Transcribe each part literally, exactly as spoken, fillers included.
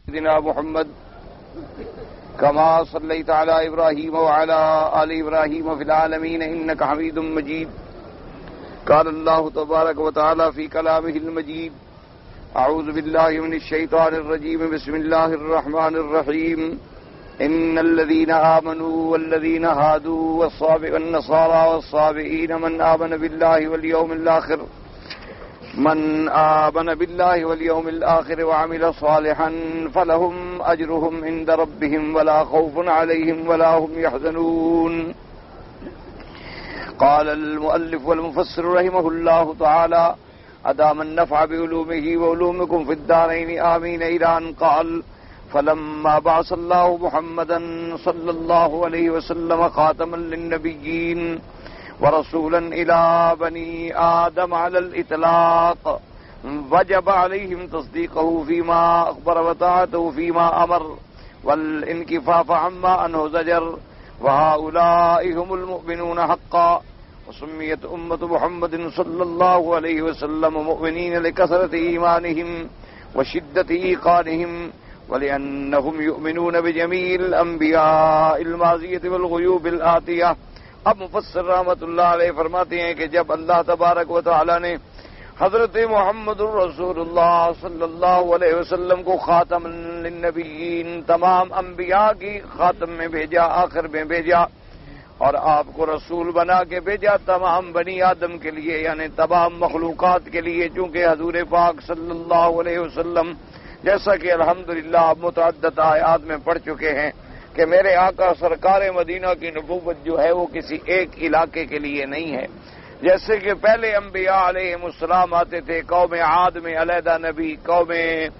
سيدنا محمد كما صليت على إبراهيم وعلى آل إبراهيم في العالمين إنك حميد مجيد. قال الله تبارك وتعالى في كلامه المجيد: أعوذ بالله من الشيطان الرجيم. بسم الله الرحمن الرحيم. إن الذين آمنوا والذين هادوا والنصارى والصابئين من آمن بالله واليوم الآخر من آمن بالله واليوم الآخر وعمل صالحا فلهم أجرهم عند ربهم ولا خوف عليهم ولا هم يحزنون. قال المؤلف والمفسر رحمه الله تعالى: أدام النفع بعلومه وعلومكم في الدارين آمين. إلى أن قال: فلما بعث الله محمدا صلى الله عليه وسلم خاتما للنبيين ورسولا إلى بني آدم على الإطلاق وجب عليهم تصديقه فيما أخبر وطاعته فيما أمر والانكفاف عما أنه زجر، وهؤلاء هم المؤمنون حقا. وسميت أمة محمد صلى الله عليه وسلم مؤمنين لكثرة إيمانهم وشدة إيقانهم، ولأنهم يؤمنون بجميع الأنبياء الماضية والغيوب الآتية. اب مفسر رحمۃ اللہ علیہ فرماتے ہیں کہ جب اللہ تبارک و تعالی نے حضرت محمد الرسول اللہ صلی اللہ علیہ وسلم کو خاتم للنبیین، تمام انبیاء کی خاتم میں بھیجا، آخر میں بھیجا، اور آپ کو رسول بنا کے بھیجا تمام بنی آدم کے لیے، یعنی تمام مخلوقات کے لیے، چونکہ حضور پاک صلی اللہ علیہ وسلم جیسا کہ الحمدللہ آپ متعدد آیات میں پڑھ چکے ہیں کہ میرے آقا سرکار مدینہ کی نبوت جو ہے وہ کسی ایک علاقے کے لیے نہیں ہے. جیسے کہ پہلے انبیاء علیہ السلام آتے تھے، قوم عاد میں علیحدہ نبی، قوم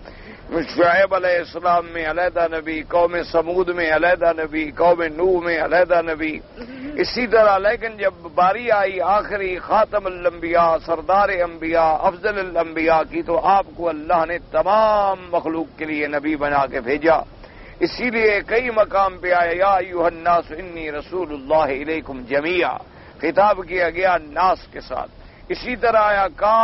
شعیب علیہ السلام میں علیحدہ نبی، قوم سمود میں علیحدہ نبی، قوم نوح میں علیحدہ نبی. اسی طرح لیکن جب باری آئی آخری خاتم الانبیاء، سردار انبیاء، افضل الانبیاء کی، تو آپ کو اللہ نے تمام مخلوق کے لیے نبی بنا کے بھیجا. اسی لیے کئی مقام پہ آیا: یا ایھا الناس انی رسول اللہ الیکم جمیعا، خطاب کیا گیا ناس کے ساتھ. اسی طرح آیا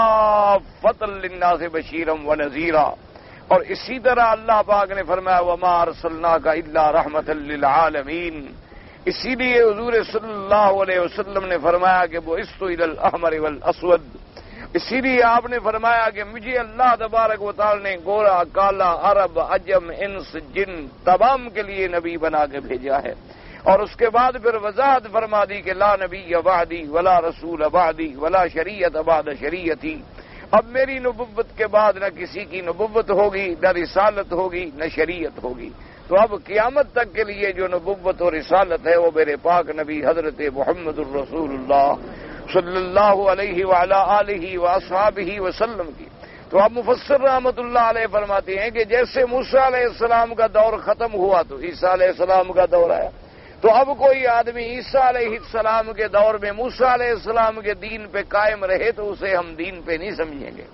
کافۃ للناس بشیرا ونذیرا، اور اسی طرح اللہ پاک نے فرمایا: وما ارسلناک الا رحمۃ للعالمین. اسی لیے حضور صلی اللہ علیہ وسلم نے فرمایا کہ بعثت الی الاحمر والاسود. اسی لیے آپ نے فرمایا کہ مجھے اللہ تبارک و تعالی نے گورا، کالا، عرب، عجم، انس، جن تمام کے لیے نبی بنا کے بھیجا ہے. اور اس کے بعد پھر وضاحت فرما دی کہ لا نبی بعدی ولا رسول بعدی ولا شریعت بعد شریعتی. اب میری نبوت کے بعد نہ کسی کی نبوت ہوگی، نہ رسالت ہوگی، نہ شریعت ہوگی. تو اب قیامت تک کے لیے جو نبوت اور رسالت ہے وہ میرے پاک نبی حضرت محمد الرسول اللہ صلی اللہ علیہ وعلی آلہ واصحابہ وسلم کی. تو اب مفسر رحمۃ اللہ علیہ فرماتے ہیں کہ جیسے موسیٰ علیہ السلام کا دور ختم ہوا تو عیسیٰ علیہ السلام کا دور آیا، تو اب کوئی آدمی عیسیٰ علیہ السلام کے دور میں موسیٰ علیہ السلام کے دین پہ قائم رہے تو اسے ہم دین پہ نہیں سمجھیں گے.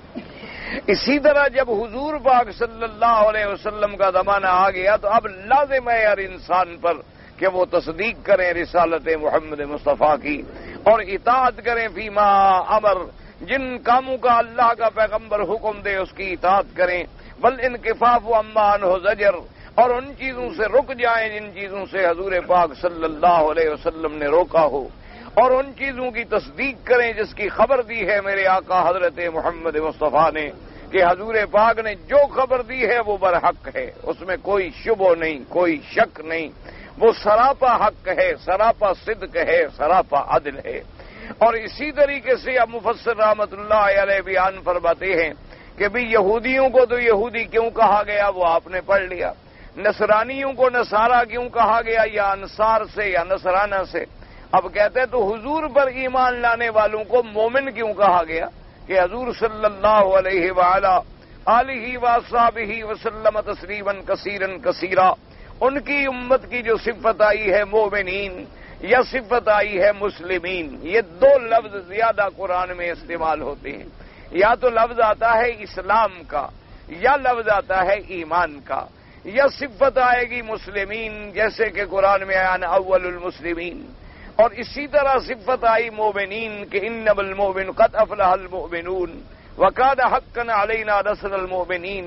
اسی طرح جب حضور پاک صلی اللہ علیہ وسلم کا زمانہ آ گیا تو اب لازم ہے ہر انسان پر کہ وہ تصدیق کریں رسالت محمد مصطفیٰ کی اور اطاعت کریں فیما امر، جن کاموں کا اللہ کا پیغمبر حکم دے اس کی اطاعت کریں. بل انکفاف و عما عنہ زجر، اور ان چیزوں سے رک جائیں جن چیزوں سے حضور پاک صلی اللہ علیہ وسلم نے روکا ہو، اور ان چیزوں کی تصدیق کریں جس کی خبر دی ہے میرے آقا حضرت محمد مصطفیٰ نے کہ حضور پاک نے جو خبر دی ہے وہ برحق ہے، اس میں کوئی شبہ نہیں، کوئی شک نہیں، وہ سراپا حق ہے، سراپا صدق ہے، سراپا عدل ہے. اور اسی طریقے سے اب مفسر رحمۃ اللہ علیہ بیان فرماتے ہیں کہ بھی یہودیوں کو تو یہودی کیوں کہا گیا وہ آپ نے پڑھ لیا، نصرانیوں کو نصارہ کیوں کہا گیا، یا انصار سے یا نصرانہ سے. اب کہتے تو حضور پر ایمان لانے والوں کو مومن کیوں کہا گیا کہ حضور صلی اللہ علیہ وآلہ آلہ وصحبہ وسلم تسلیما کثیرا کثیرا، ان کی امت کی جو صفت آئی ہے مومنین یا صفت آئی ہے مسلمین، یہ دو لفظ زیادہ قرآن میں استعمال ہوتے ہیں. یا تو لفظ آتا ہے اسلام کا، یا لفظ آتا ہے ایمان کا، یا صفت آئے گی مسلمین جیسے کہ قرآن میں آیا نا اول المسلمین. اور اسی طرح صفت آئی مومنین کہ انما المؤمن قد افلح المؤمنون وکان حقا علینا نصر المؤمنین.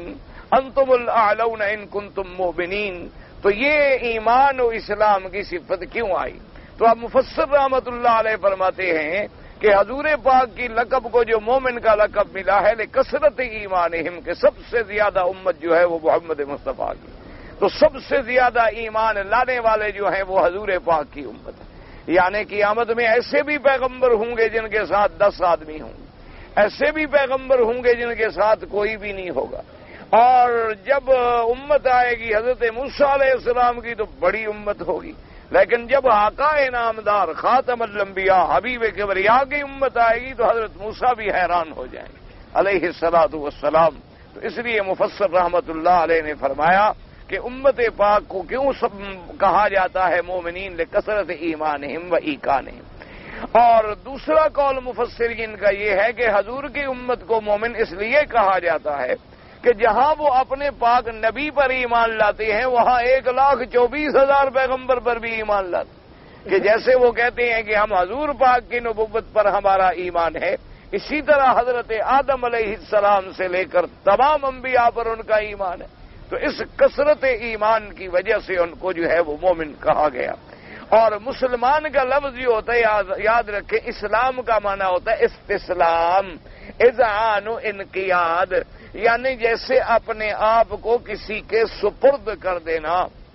انتم الاعلون ان کنتم مؤمنین. تو یہ ایمان و اسلام کی صفت کیوں آئی؟ تو اب مفسر رحمت اللہ علیہ فرماتے ہیں کہ حضور پاک کی لقب کو جو مومن کا لقب ملا ہے لکثرت ایمانہم، کہ سب سے زیادہ امت جو ہے وہ محمد مصطفیٰ کی، تو سب سے زیادہ ایمان لانے والے جو ہیں وہ حضور پاک کی امت ہے. یعنی قیامت میں ایسے بھی پیغمبر ہوں گے جن کے ساتھ دس آدمی ہوں گے، ایسے بھی پیغمبر ہوں گے جن کے ساتھ کوئی بھی نہیں ہوگا. اور جب امت آئے گی حضرت موسیٰ علیہ السلام کی تو بڑی امت ہوگی، لیکن جب آقا انعامدار خاتم الانبیاء حبیب کبریا کی امت آئے گی تو حضرت موسیٰ بھی حیران ہو جائیں گے علیہ الصلاۃ والسلام. تو اس لیے مفسر رحمت اللہ علیہ نے فرمایا کہ امت پاک کو کیوں سب کہا جاتا ہے مومنین لکثرت ایمانہم و ایقانہم. اور دوسرا قول مفسرین کا یہ ہے کہ حضور کی امت کو مومن اس لیے کہا جاتا ہے کہ جہاں وہ اپنے پاک نبی پر ایمان لاتے ہیں وہاں ایک لاکھ چوبیس ہزار پیغمبر پر بھی ایمان لاتے، کہ جیسے وہ کہتے ہیں کہ ہم حضور پاک کی نبوت پر ہمارا ایمان ہے، اسی طرح حضرت آدم علیہ السلام سے لے کر تمام انبیاء پر ان کا ایمان ہے. تو اس کثرت ایمان کی وجہ سے ان کو جو ہے وہ مومن کہا گیا. اور مسلمان کا لفظ جو ہوتا ہے یاد رکھیں، اسلام کا معنی ہوتا ہے استسلام، اذعان و انقیاد، یعنی جیسے اپنے آپ کو کسی کے سپرد کر دینا.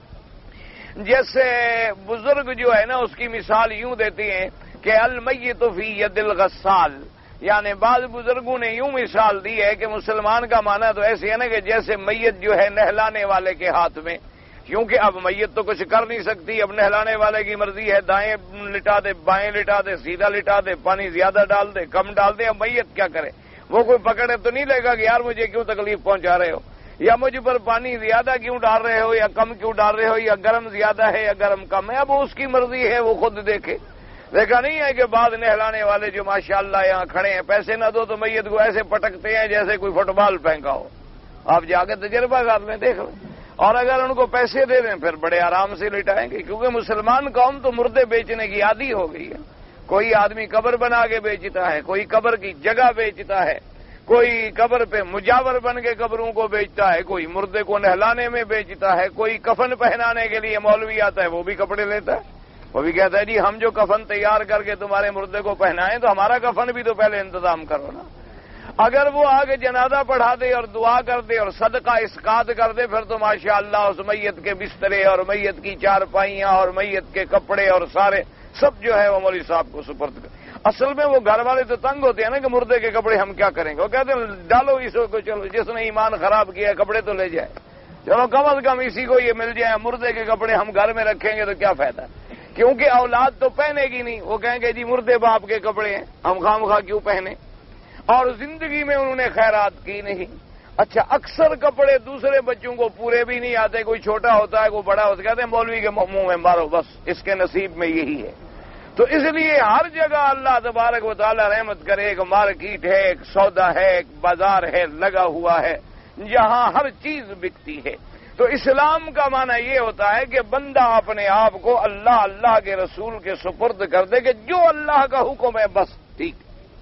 جیسے بزرگ جو ہے نا اس کی مثال یوں دیتی ہیں کہ المیت فی ید الغسال، یعنی بعض بزرگوں نے یوں مثال دی ہے کہ مسلمان کا معنی تو ایسے ہے نا کہ جیسے میت جو ہے نہلانے والے کے ہاتھ میں، کیونکہ اب میت تو کچھ کر نہیں سکتی، اب نہلانے والے کی مرضی ہے، دائیں لٹا دے بائیں لٹا دے سیدھا لٹا دے پانی زیادہ ڈال دے کم ڈال دے. اب میت کیا کرے؟ وہ کوئی پکڑے تو نہیں لے گا کہ یار مجھے کیوں تکلیف پہنچا رہے ہو، یا مجھ پر پانی زیادہ کیوں ڈال رہے ہو یا کم کیوں ڈال رہے ہو، یا گرم زیادہ ہے یا گرم کم ہے. اب اس کی مرضی ہے، وہ خود دیکھے. دیکھا نہیں ہے کہ بعض نہلانے والے جو ماشاءاللہ یہاں کھڑے ہیں پیسے نہ دو تو میت کو ایسے پٹکتے ہیں جیسے کوئی فٹ بال پھینکا ہو. آپ جا کے تجربہ کر لیں، دیکھ لیں. اور اگر ان کو پیسے دے دیں پھر بڑے آرام سے لٹائیں گے، کیونکہ مسلمان قوم تو مردے بیچنے کی عادی ہو گئی ہے. کوئی آدمی قبر بنا کے بیچتا ہے، کوئی قبر کی جگہ بیچتا ہے، کوئی قبر پہ مجاور بن کے قبروں کو بیچتا ہے، کوئی مردے کو نہلانے میں بیچتا ہے، کوئی کفن پہنانے کے لیے مولوی آتا ہے وہ بھی کپڑے لیتا ہے، وہ بھی کہتا ہے جی ہم جو کفن تیار کر کے تمہارے مردے کو پہنائیں تو ہمارا کفن بھی تو پہلے انتظام کرو نا. اگر وہ آگے جنازہ پڑھا دے اور دعا کر دے اور صدقہ اسقاط کر دے پھر تو ماشاءاللہ اس میت کے بسترے اور میت کی چارپائیاں اور میت کے کپڑے اور سارے سب جو ہے وہ مولوی صاحب کو سپرد کر. اصل میں وہ گھر والے تو تنگ ہوتے ہیں نا کہ مردے کے کپڑے ہم کیا کریں گے، وہ کہتے ہیں ڈالو اس کو، چلو جس نے ایمان خراب کیا ہے کپڑے تو لے جائے، چلو کم از کم اسی کو یہ مل جائے. مردے کے کپڑے ہم گھر میں رکھیں گے تو کیا فائدہ، کیونکہ اولاد تو پہنے گی نہیں. وہ کہیں گے جی مردے باپ کے کپڑے ہیں ہم خام خواہ کیوں پہنے. اور زندگی میں انہوں نے خیرات کی نہیں. اچھا اکثر کپڑے دوسرے بچوں کو پورے بھی نہیں آتے، کوئی چھوٹا ہوتا ہے کوئی بڑا ہوتا ہے، کہتے ہیں مولوی کے منہ میں مارو بس اس کے نصیب میں یہی ہے. تو اس لیے ہر جگہ اللہ تبارک و تعالی رحمت کرے، ایک مارکیٹ ہے، ایک سودا ہے، ایک بازار ہے لگا ہوا ہے جہاں ہر چیز بکتی ہے. تو اسلام کا معنی یہ ہوتا ہے کہ بندہ اپنے آپ کو اللہ اللہ کے رسول کے سپرد کر دے کہ جو اللہ کا حکم ہے بس ٹھیک،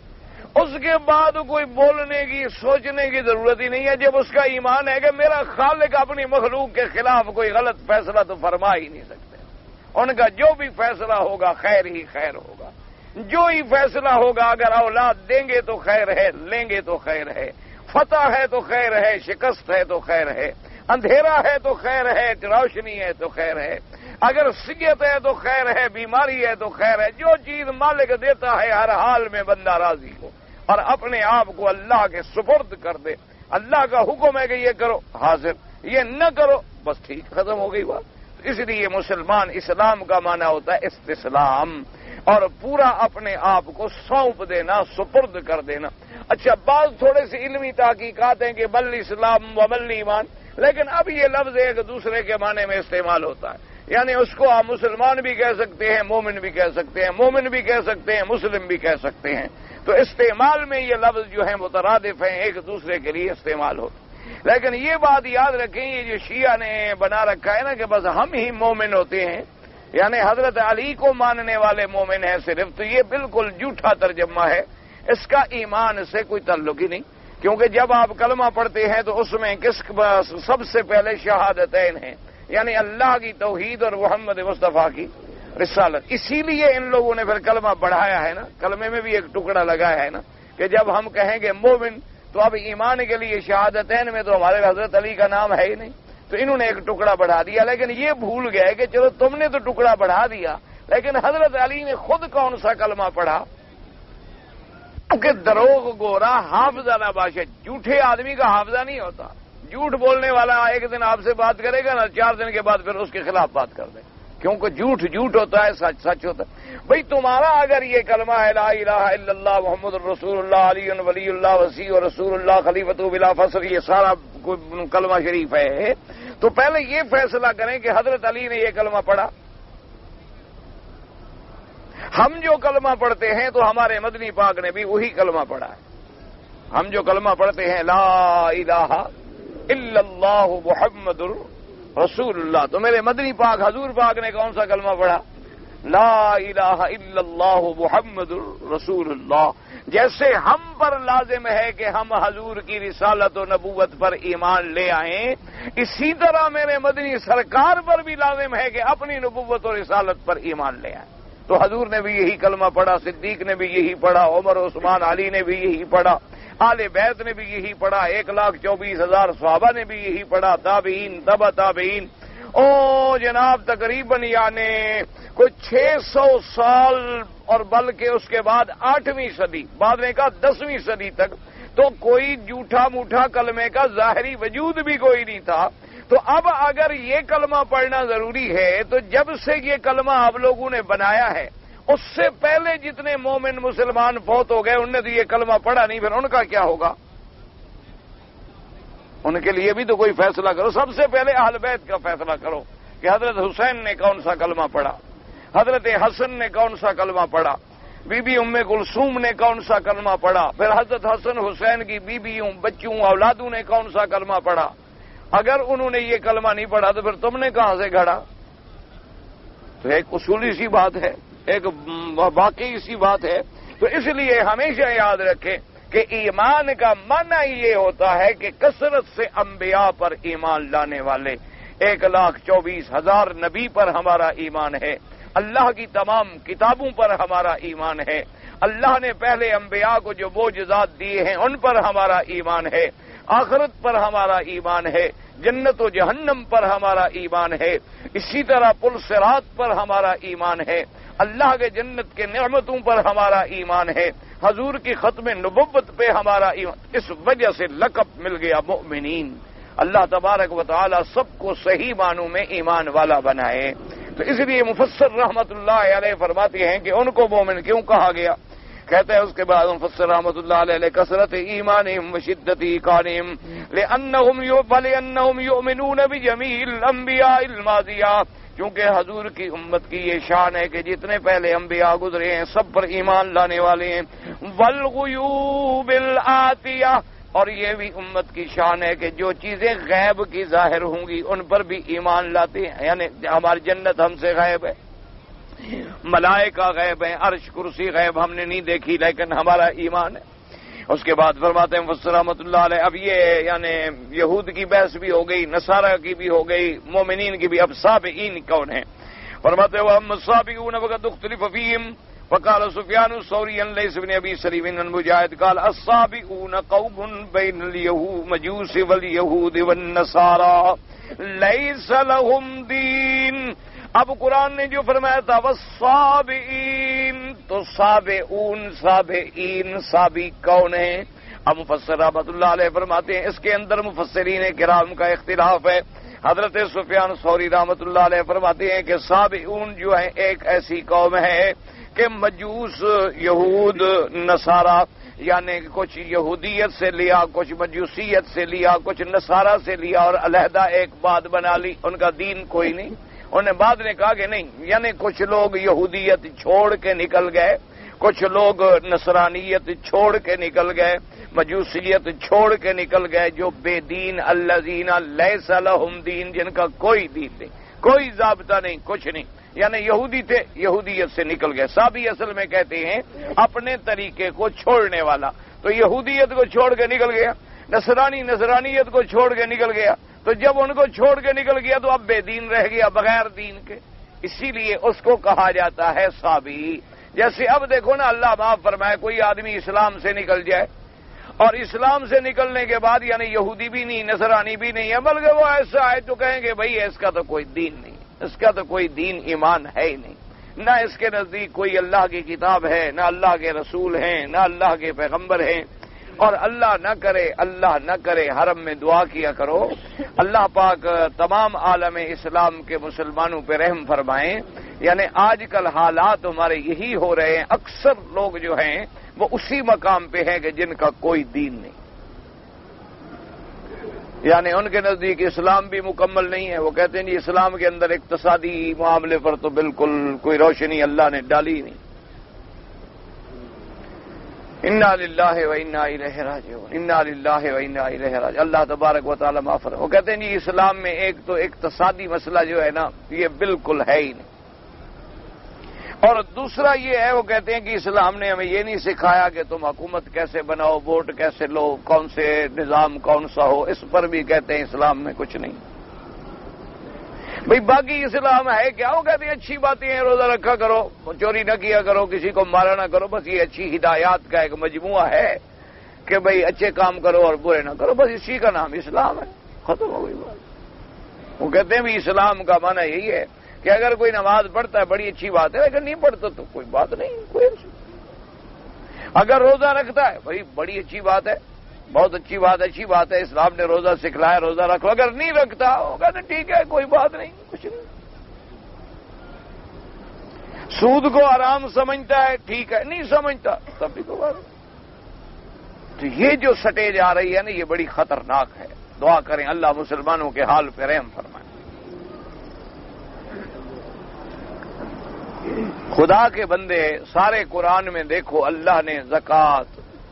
اس کے بعد کوئی بولنے کی سوچنے کی ضرورت ہی نہیں ہے. جب اس کا ایمان ہے کہ میرا خالق اپنی مخلوق کے خلاف کوئی غلط فیصلہ تو فرما ہی نہیں سکتے، ان کا جو بھی فیصلہ ہوگا خیر ہی خیر ہوگا. جو ہی فیصلہ ہوگا اگر اولاد دیں گے تو خیر ہے، لیں گے تو خیر ہے، فتح ہے تو خیر ہے، شکست ہے تو خیر ہے، اندھیرا ہے تو خیر ہے، روشنی ہے تو خیر ہے، اگر صحت ہے تو خیر ہے، بیماری ہے تو خیر ہے. جو چیز مالک دیتا ہے ہر حال میں بندہ راضی ہو اور اپنے آپ کو اللہ کے سپرد کر دے. اللہ کا حکم ہے کہ یہ کرو حاضر، یہ نہ کرو بس ٹھیک، ختم ہو گئی بات. اس لیے مسلمان اسلام کا معنی ہوتا ہے استسلام اور پورا اپنے آپ کو سونپ دینا، سپرد کر دینا. اچھا بعض تھوڑے سے علمی تحقیقات ہیں کہ بل اسلام و بل ایمان، لیکن اب یہ لفظ ایک دوسرے کے معنی میں استعمال ہوتا ہے. یعنی اس کو آپ مسلمان بھی کہہ سکتے ہیں، مومن بھی کہہ سکتے ہیں، مومن بھی کہہ سکتے ہیں، مسلم بھی کہہ سکتے ہیں. تو استعمال میں یہ لفظ جو ہیں مترادف ہیں، ایک دوسرے کے لیے استعمال ہوتے. لیکن یہ بات یاد رکھیں یہ جو شیعہ نے بنا رکھا ہے نا کہ بس ہم ہی مومن ہوتے ہیں، یعنی حضرت علی کو ماننے والے مومن ہیں صرف، تو یہ بالکل جھوٹا ترجمہ ہے. اس کا ایمان سے کوئی تعلق ہی نہیں، کیونکہ جب آپ کلمہ پڑھتے ہیں تو اس میں کس سب سے پہلے شہادتین ہیں، یعنی اللہ کی توحید اور محمد مصطفیٰ کی رسالت. اسی لیے ان لوگوں نے پھر کلمہ بڑھایا ہے نا، کلمے میں بھی ایک ٹکڑا لگایا ہے نا کہ جب ہم کہیں گے مومن تو اب ایمان کے لیے شہادتین میں تو ہمارے حضرت علی کا نام ہے ہی نہیں، تو انہوں نے ایک ٹکڑا بڑھا دیا. لیکن یہ بھول گئے کہ چلو تم نے تو ٹکڑا بڑھا دیا، لیکن حضرت علی نے خود کون سا کلمہ پڑھا؟ کہ دروغ گورا حافظہ نہ باشد، جھوٹے آدمی کا حافظہ نہیں ہوتا. جھوٹ بولنے والا ایک دن آپ سے بات کرے گا نا، چار دن کے بعد پھر اس کے خلاف بات کر دے، کیونکہ جھوٹ جھوٹ ہوتا ہے، سچ سچ ہوتا ہے. بھئی تمہارا اگر یہ کلمہ ہے لا الہ الا اللہ محمد الرسول اللہ علی ولی اللہ وسیع و رسول اللہ خلیفۃ بلا فصل، یہ سارا کلمہ شریف ہے، تو پہلے یہ فیصلہ کریں کہ حضرت علی نے یہ کلمہ پڑھا. ہم جو کلمہ پڑھتے ہیں تو ہمارے مدنی پاک نے بھی وہی کلمہ پڑھا ہے. ہم جو کلمہ پڑھتے ہیں لا الہ الا اللہ محمد رسول اللہ، تو میرے مدنی پاک حضور پاک نے کون سا کلمہ پڑھا؟ لا الہ الا اللہ محمد رسول اللہ. جیسے ہم پر لازم ہے کہ ہم حضور کی رسالت و نبوت پر ایمان لے آئیں، اسی طرح میرے مدنی سرکار پر بھی لازم ہے کہ اپنی نبوت و رسالت پر ایمان لے آئیں. تو حضور نے بھی یہی کلمہ پڑھا، صدیق نے بھی یہی پڑھا، عمر عثمان علی نے بھی یہی پڑھا، آل بیت نے بھی یہی پڑھا، ایک لاکھ چوبیس ہزار صحابہ نے بھی یہی پڑھا، تابعین تبع تابعین. او جناب تقریباً یعنی کوئی چھ سو سال اور بلکہ اس کے بعد آٹھویں صدی، بعد میں کہا دسویں صدی تک تو کوئی جھوٹا موٹا کلمے کا ظاہری وجود بھی کوئی نہیں تھا. تو اب اگر یہ کلمہ پڑھنا ضروری ہے تو جب سے یہ کلمہ آپ لوگوں نے بنایا ہے اس سے پہلے جتنے مومن مسلمان فوت ہو گئے انہوں نے تو یہ کلمہ پڑھا نہیں، پھر ان کا کیا ہوگا؟ ان کے لیے بھی تو کوئی فیصلہ کرو. سب سے پہلے اہل بیت کا فیصلہ کرو کہ حضرت حسین نے کون سا کلمہ پڑھا، حضرت حسن نے کون سا کلمہ پڑھا، بی بی ام کلثوم نے کون سا کلمہ پڑھا، پھر حضرت حسن حسین کی بیویوں بچوں اولادوں نے کون سا کلمہ پڑھا. اگر انہوں نے یہ کلمہ نہیں پڑھا تو پھر تم نے کہاں سے گھڑا؟ تو ایک اصولی سی بات ہے، ایک واقعی سی بات ہے. تو اس لیے ہمیشہ یاد رکھیں کہ ایمان کا معنی یہ ہوتا ہے کہ کثرت سے انبیاء پر ایمان لانے والے، ایک لاکھ چوبیس ہزار نبی پر ہمارا ایمان ہے، اللہ کی تمام کتابوں پر ہمارا ایمان ہے، اللہ نے پہلے انبیاء کو جو معجزات دیے ہیں ان پر ہمارا ایمان ہے، آخرت پر ہمارا ایمان ہے، جنت و جہنم پر ہمارا ایمان ہے، اسی طرح پل صراط پر ہمارا ایمان ہے، اللہ کے جنت کے نعمتوں پر ہمارا ایمان ہے، حضور کی ختم نبوت پہ ہمارا ایمان. اس وجہ سے لقب مل گیا مؤمنین. اللہ تبارک و تعالی سب کو صحیح معنوں میں ایمان والا بنائے. تو اس لیے مفسر رحمت اللہ علیہ فرماتے ہیں کہ ان کو مومن کیوں کہا گیا؟ کہتے ہیں اس کے بعد مفسر رحمت اللہ علیہ کثرت ایمانہم وشدت ایقانہم لأنہم فلأنہم یؤمنون بجمیع الانبیاء الماضیہ، کیونکہ حضور کی امت کی یہ شان ہے کہ جتنے پہلے انبیاء گزرے ہیں سب پر ایمان لانے والے ہیں. والغیوب الآتیہ، اور یہ بھی امت کی شان ہے کہ جو چیزیں غیب کی ظاہر ہوں گی ان پر بھی ایمان لاتے ہیں. یعنی ہماری جنت ہم سے غیب ہے، ملائکہ غیب ہیں، عرش کرسی غیب ہم نے نہیں دیکھی لیکن ہمارا ایمان ہے. اس کے بعد فرماتے ہیں مفسر رحمۃ اللہ علیہ اب یہ یعنی یہود کی بحث بھی ہو گئی، نصارہ کی بھی ہو گئی، مومنین کی بھی. اب سابقین کون ہیں؟ فرماتے ہیں وَأَمَّا السَّابِقُونَ فَقَدْ اخْتُلِفَ فِيهِمْ وقال سفیان الثوری عن لیث بن ابی سلیم عن مجاہد قال السابقون قوم بین الیہود مجوس والیہود والنصارى لیس لهم دین. اب قرآن نے جو فرمایا تھا والسابقین، تو سابقون سابقین سابق کون ہیں؟ اب مفسر رحمۃ اللہ علیہ فرماتے ہیں اس کے اندر مفسرین کرام کا اختلاف ہے. حضرت سفیان ثوری رحمۃ اللہ علیہ فرماتے ہیں کہ سابقون جو ہے ایک ایسی قوم ہے کہ مجوس یہود نصارہ، یعنی کچھ یہودیت سے لیا، کچھ مجوسیت سے لیا، کچھ نصارہ سے لیا اور علیحدہ ایک بات بنا لی، ان کا دین کوئی نہیں. انہوں نے بعد نے کہا کہ نہیں، یعنی کچھ لوگ یہودیت چھوڑ کے نکل گئے، کچھ لوگ نصرانیت چھوڑ کے نکل گئے، مجوسیت چھوڑ کے نکل گئے، جو بے دین الذین لیس لہم دین، جن کا کوئی دین نہیں، کوئی ضابطہ نہیں، کچھ نہیں، یعنی یہودی تھے یہودیت سے نکل گئے. سابی اصل میں کہتے ہیں اپنے طریقے کو چھوڑنے والا. تو یہودیت کو چھوڑ کے نکل گیا، نصرانی نصرانیت کو چھوڑ کے نکل گیا، تو جب ان کو چھوڑ کے نکل گیا تو اب بے دین رہ گیا بغیر دین کے، اسی لیے اس کو کہا جاتا ہے صابی۔ جیسے اب دیکھو نا، اللہ معاف فرمائے، کوئی آدمی اسلام سے نکل جائے اور اسلام سے نکلنے کے بعد یعنی یہودی بھی نہیں، نصرانی بھی نہیں ہے، بلکہ وہ ایسا ہے تو کہیں گے بھائی اس کا تو کوئی دین نہیں، اس کا تو کوئی دین ایمان ہے ہی نہیں، نہ اس کے نزدیک کوئی اللہ کی کتاب ہے، نہ اللہ کے رسول ہیں، نہ اللہ کے پیغمبر ہیں۔ اور اللہ نہ کرے اللہ نہ کرے حرم میں دعا کیا کرو، اللہ پاک تمام عالم اسلام کے مسلمانوں پہ رحم فرمائیں۔ یعنی آج کل حالات ہمارے یہی ہو رہے ہیں، اکثر لوگ جو ہیں وہ اسی مقام پہ ہیں کہ جن کا کوئی دین نہیں، یعنی ان کے نزدیک اسلام بھی مکمل نہیں ہے۔ وہ کہتے ہیں جی اسلام کے اندر اقتصادی معاملے پر تو بالکل کوئی روشنی اللہ نے ڈالی نہیں۔ انا للہ و انا الیہ راجعون، انا للہ و انا الیہ راجعون، اللہ تبارک و تعالی معاف فرمائے۔ وہ کہتے ہیں جی اسلام میں ایک تو اقتصادی مسئلہ جو ہے نا یہ بالکل ہے ہی نہیں، اور دوسرا یہ ہے وہ کہتے ہیں کہ اسلام نے ہمیں یہ نہیں سکھایا کہ تم حکومت کیسے بناؤ، ووٹ کیسے لو، کون سے نظام کون سا ہو، اس پر بھی کہتے ہیں اسلام میں کچھ نہیں۔ بھئی باقی اسلام ہے کیا؟ وہ کہتے ہیں اچھی باتیں ہیں، روزہ رکھا کرو، چوری نہ کیا کرو، کسی کو مارا نہ کرو، بس یہ اچھی ہدایات کا ایک مجموعہ ہے کہ بھئی اچھے کام کرو اور برے نہ کرو، بس اسی کا نام اسلام ہے، ختم ہو گئی بات۔ وہ کہتے ہیں بھی اسلام کا معنی یہی ہے کہ اگر کوئی نماز پڑھتا ہے بڑی اچھی بات ہے، اگر نہیں پڑھتا تو کوئی بات نہیں، کوئی اگر روزہ رکھتا ہے بھائی بڑی اچھی بات ہے، بہت اچھی بات اچھی بات ہے، اسلام نے روزہ سکھلایا، روزہ رکھو، اگر نہیں رکھتا ہوگا تو ٹھیک ہے، کوئی بات نہیں، کچھ نہیں۔ سود کو حرام سمجھتا ہے، ٹھیک ہے، نہیں سمجھتا تب بھی کوئی بات نہیں۔ تو یہ جو سٹیج آ رہی ہے نا یہ بڑی خطرناک ہے۔ دعا کریں اللہ مسلمانوں کے حال پہ رحم فرمائے۔ خدا کے بندے سارے قرآن میں دیکھو اللہ نے زکوٰۃ،